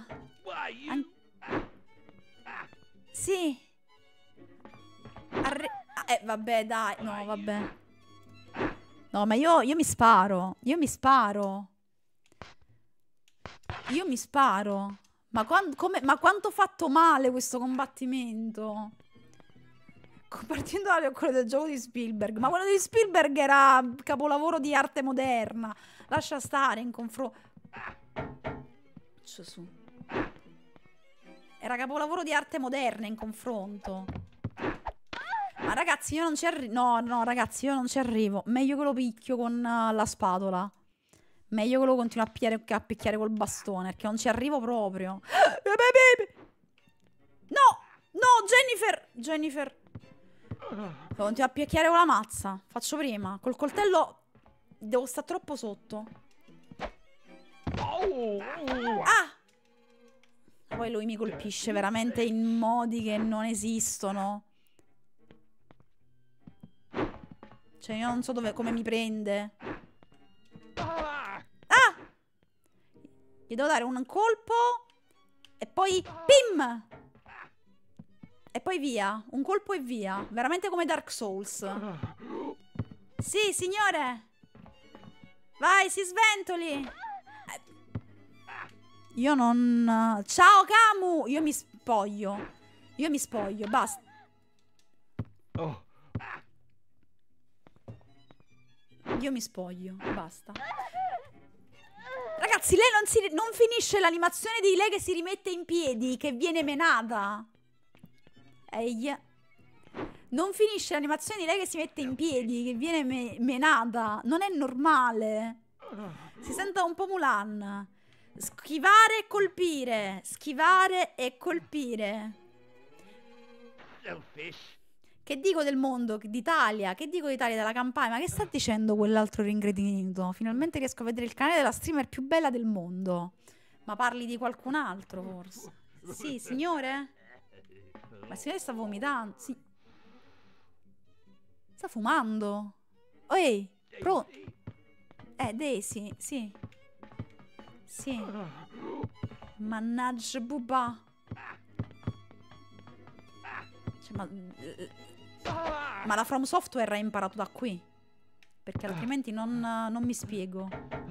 Sì. Vabbè, dai. No, vabbè. No, ma io mi sparo. Io mi sparo. Io mi sparo. Ma quanto ho fatto male questo combattimento? Compartimento audio è quello del gioco di Spielberg. Ma quello di Spielberg era capolavoro di arte moderna. Lascia stare in confronto. Gesù. Era capolavoro di arte moderna in confronto. Ma ragazzi, io non ci arrivo. No, no, ragazzi, io non ci arrivo. Meglio che lo picchio con la spatola. Meglio che lo continuo a picchiare col bastone. Perché non ci arrivo proprio. No! No, Jennifer! Jennifer. Lo continuo a picchiare con la mazza. Faccio prima. Col coltello devo stare troppo sotto. Ah! Poi lui mi colpisce veramente in modi che non esistono. Cioè, io non so come mi prende. Ah! Gli devo dare un colpo. E poi... Pim! E poi via. Un colpo e via. Veramente come Dark Souls. Sì, signore. Vai, si sventoli. Io non... Ciao, Camu! Io mi spoglio. Io mi spoglio, basta. Io mi spoglio, basta. Ragazzi, lei non finisce l'animazione di lei che si rimette in piedi, che viene menata. Ehi. Non finisce l'animazione di lei che si mette in piedi, che viene menata. Non è normale. Si sente un po' Mulan. Schivare e colpire. Schivare e colpire. Che dico del mondo, d'Italia? Che dico d'Italia, della Campania? Ma che sta dicendo quell'altro ringredito? Finalmente riesco a vedere il canale della streamer più bella del mondo. Ma parli di qualcun altro, forse? Sì, signore? Ma il signore sta vomitando. Sì. Sta fumando. Ehi, Daisy, sì. Sì. Mannaggia buba. Cioè, ma la From Software ha imparato da qui. Perché altrimenti non mi spiego.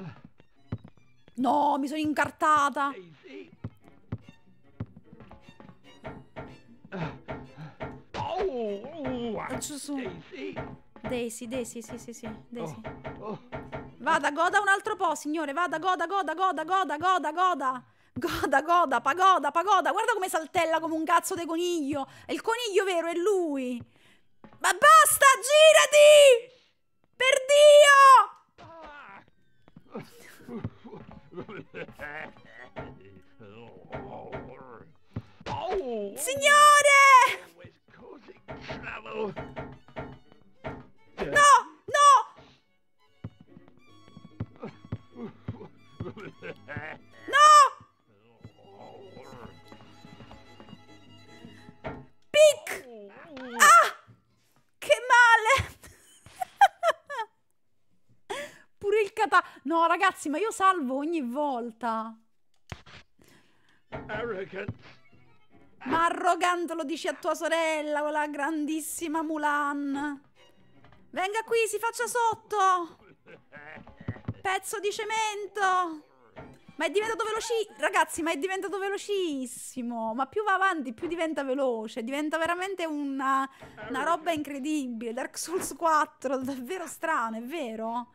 No, mi sono incartata. Gesù. Daisy, Daisy, sì, sì, sì. Daisy. Vada, goda un altro po', signore. Vada, goda, goda, goda, goda, goda, goda. Goda, goda, pagoda, pagoda. Guarda come saltella come un cazzo di coniglio. È il coniglio vero, è lui. Ma basta, girati! Per Dio! Signore! No! No! No! scata. No, ragazzi, ma io salvo ogni volta. Ma arrogante lo dici a tua sorella, quella grandissima Mulan. Venga qui, si faccia sotto. Pezzo di cemento. Ma è diventato velocissimo. Ragazzi, ma è diventato velocissimo. Ma più va avanti, più diventa veloce. Diventa veramente una roba incredibile. Dark Souls 4, davvero strano, è vero?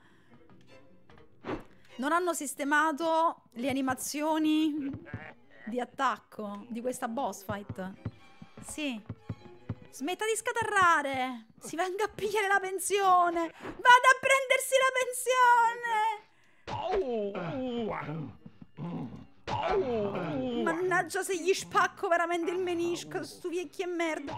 Non hanno sistemato le animazioni di attacco di questa boss fight. Sì. Smetta di scatarrare. Si venga a pigliare la pensione. Vada a prendersi la pensione. Mannaggia se gli spacco veramente il menisco, stu vecchi e merda.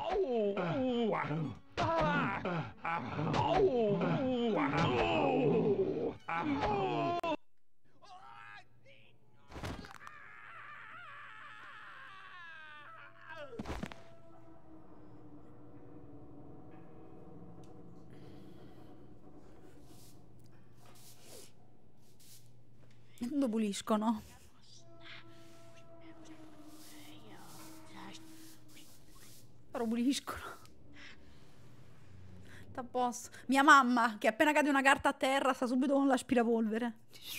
Lo puliscono. Lo puliscono. Sta a posto. Mia mamma, che appena cade una carta a terra, sta subito con l'aspirapolvere.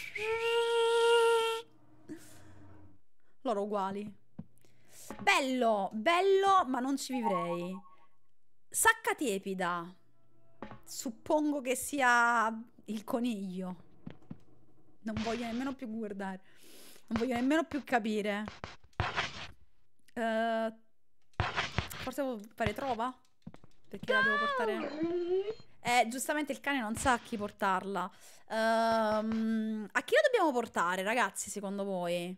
Loro uguali. Bello, bello, ma non ci vivrei. Sacca tiepida. Suppongo che sia il coniglio. Non voglio nemmeno più guardare. Non voglio nemmeno più capire. Forse devo fare trova? Perché la devo portare... giustamente il cane non sa a chi portarla. A chi la dobbiamo portare, ragazzi, secondo voi?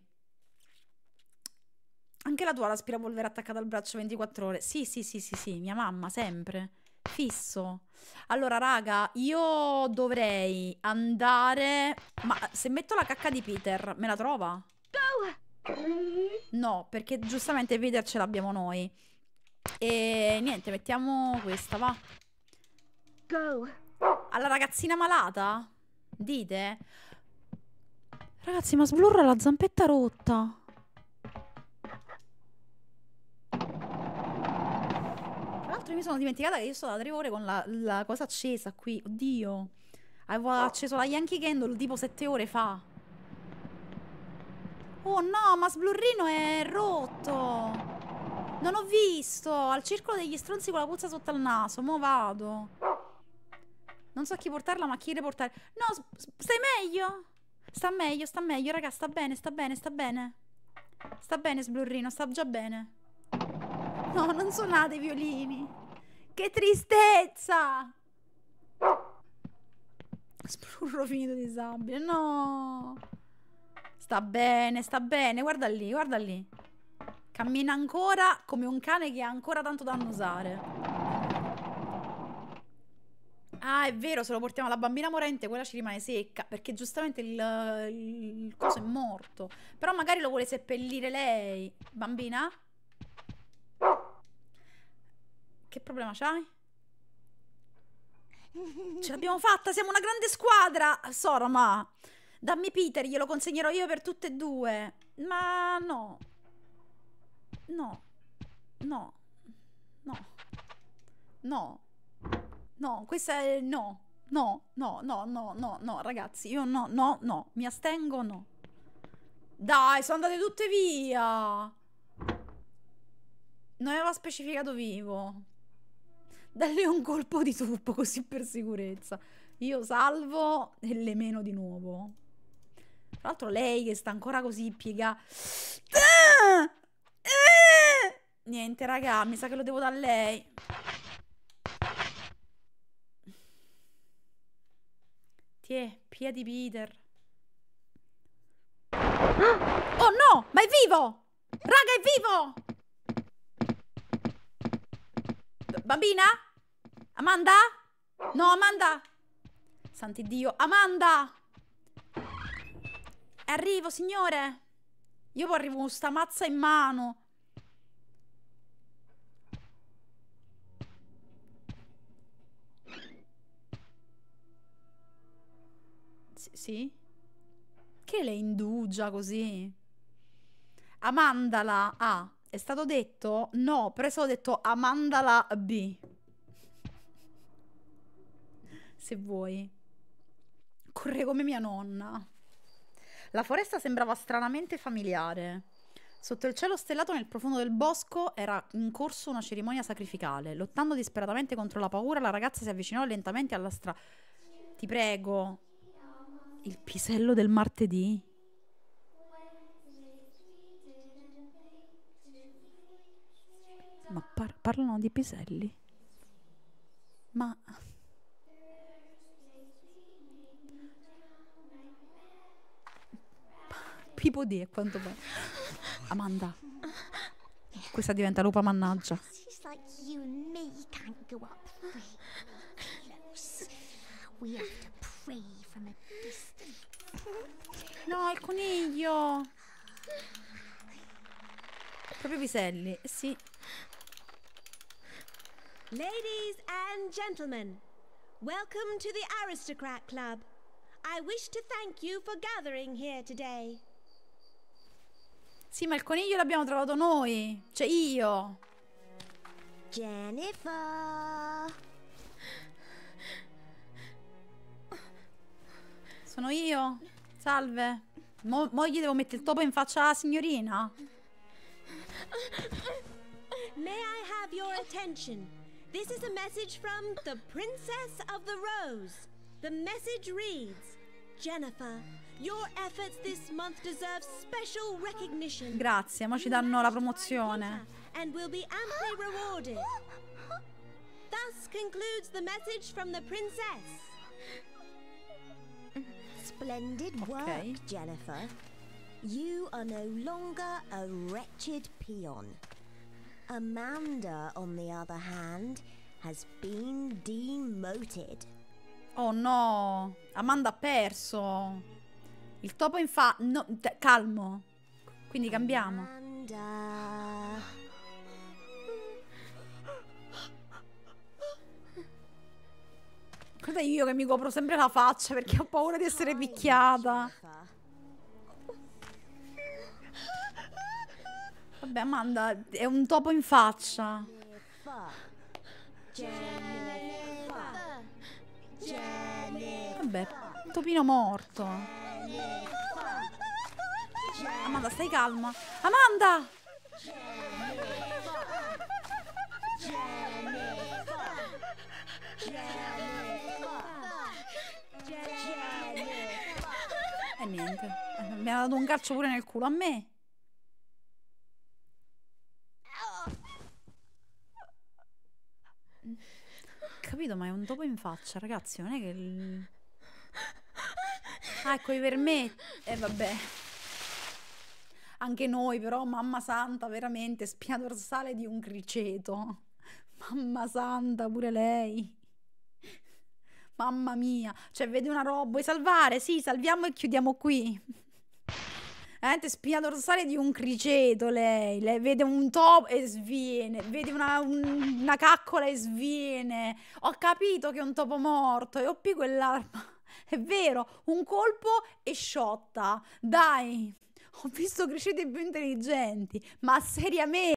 Anche la tua l'aspirapolvere attaccata al braccio 24 ore. Sì, mia mamma, sempre. Fisso. Allora, raga, io dovrei andare... Ma se metto la cacca di Peter, me la trova? No, perché giustamente Peter ce l'abbiamo noi. E niente, mettiamo questa, va. Alla ragazzina malata? Dite? Ragazzi, ma Sblur ha la zampetta rotta. Tra l'altro mi sono dimenticata che io sto da 3 ore con la cosa accesa qui. Oddio. Avevo acceso la Yankee Candle tipo 7 ore fa. Oh no, ma Sblurrino è rotto. Non ho visto. Al circolo degli stronzi con la puzza sotto al naso. Mo' vado. Non so a chi portarla, ma a chi riportare. No, stai meglio? Sta meglio, raga. Sta bene. Sta bene, Sblurrino, sta già bene. No, non suonate i violini. Che tristezza. Sblurro finito di sabbia. No. Sta bene. Guarda lì. Cammina ancora come un cane che ha ancora tanto da annusare. Ah, è vero, se lo portiamo alla bambina morente, quella ci rimane secca. Perché giustamente il coso è morto. Però magari lo vuole seppellire lei. Bambina? Che problema c'hai? Ce l'abbiamo fatta, siamo una grande squadra. Sora, ma dammi Peter, glielo consegnerò io per tutte e due. Ma no. No, questa è no, ragazzi, io no, mi astengo, no. Dai, sono andate tutte via. Non aveva specificato vivo. Dalle un colpo di tuppo così per sicurezza. Io salvo e le meno di nuovo. Tra l'altro lei che sta ancora così piega. Niente, raga, mi sa che lo devo da lei. Tiè, piedi Peter. Oh no, ma è vivo! Raga, è vivo! Bambina? Amanda? No, Amanda! Santi Dio, Amanda! Arrivo, signore! Io poi arrivo con sta mazza in mano. Sì? Che le indugia così? Amandala A. È stato detto? No, per eso ho detto Amandala B. Se vuoi. Corre come mia nonna. La foresta sembrava stranamente familiare. Sotto il cielo stellato nel profondo del bosco era in corso una cerimonia sacrificale. Lottando disperatamente contro la paura, la ragazza si avvicinò lentamente alla strada. Ti prego. Il pisello del martedì? Ma parlano di piselli? Ma... Pipo D a quanto pare. Amanda. Questa diventa lupa mannaggia. It's like you and me can't go up very close. We have to pray from a distance. No, il coniglio. Proprio piselli. Sì. Ladies and gentlemen, welcome to the Aristocrat Club. I wish to thank you for gathering here today. Sì, ma il coniglio l'abbiamo trovato noi. Cioè io. Jennifer. Sono io. Salve. Mo gli devo mettere il topo in faccia alla signorina? May I have your attention? This is a message from the Princess of the Rose. The message reads, Jennifer, your efforts this month deserve special recognition. Grazie, mo ci danno la promozione. And will be amply rewarded. Thus concludes the message from the princess. Splendid work, Jennifer. You are no longer a wretched peon. Amanda, on the other hand, has been demoted. Oh no, Amanda ha perso. Il topo no, calmo. Quindi cambiamo. Amanda. Guarda io che mi copro sempre la faccia perché ho paura di essere picchiata. Vabbè, Amanda, è un topo in faccia. Vabbè, un topino morto. Amanda, stai calma. Amanda! E niente, mi ha dato un calcio pure nel culo a me. Capito, ma è un topo in faccia, ragazzi, non è che... Ah, ecco i vermetti. E vabbè. Anche noi, però, mamma santa, veramente, spina dorsale di un criceto. Mamma santa, pure lei. Mamma mia. Cioè, vede una roba. Vuoi salvare? Sì, salviamo e chiudiamo qui. Spina dorsale di un criceto, lei. Lei vede un topo e sviene. Vede una caccola e sviene. Ho capito che è un topo morto e ho più quell'arma. È vero, un colpo e sciotta. Dai, ho visto criceti più intelligenti, ma seriamente.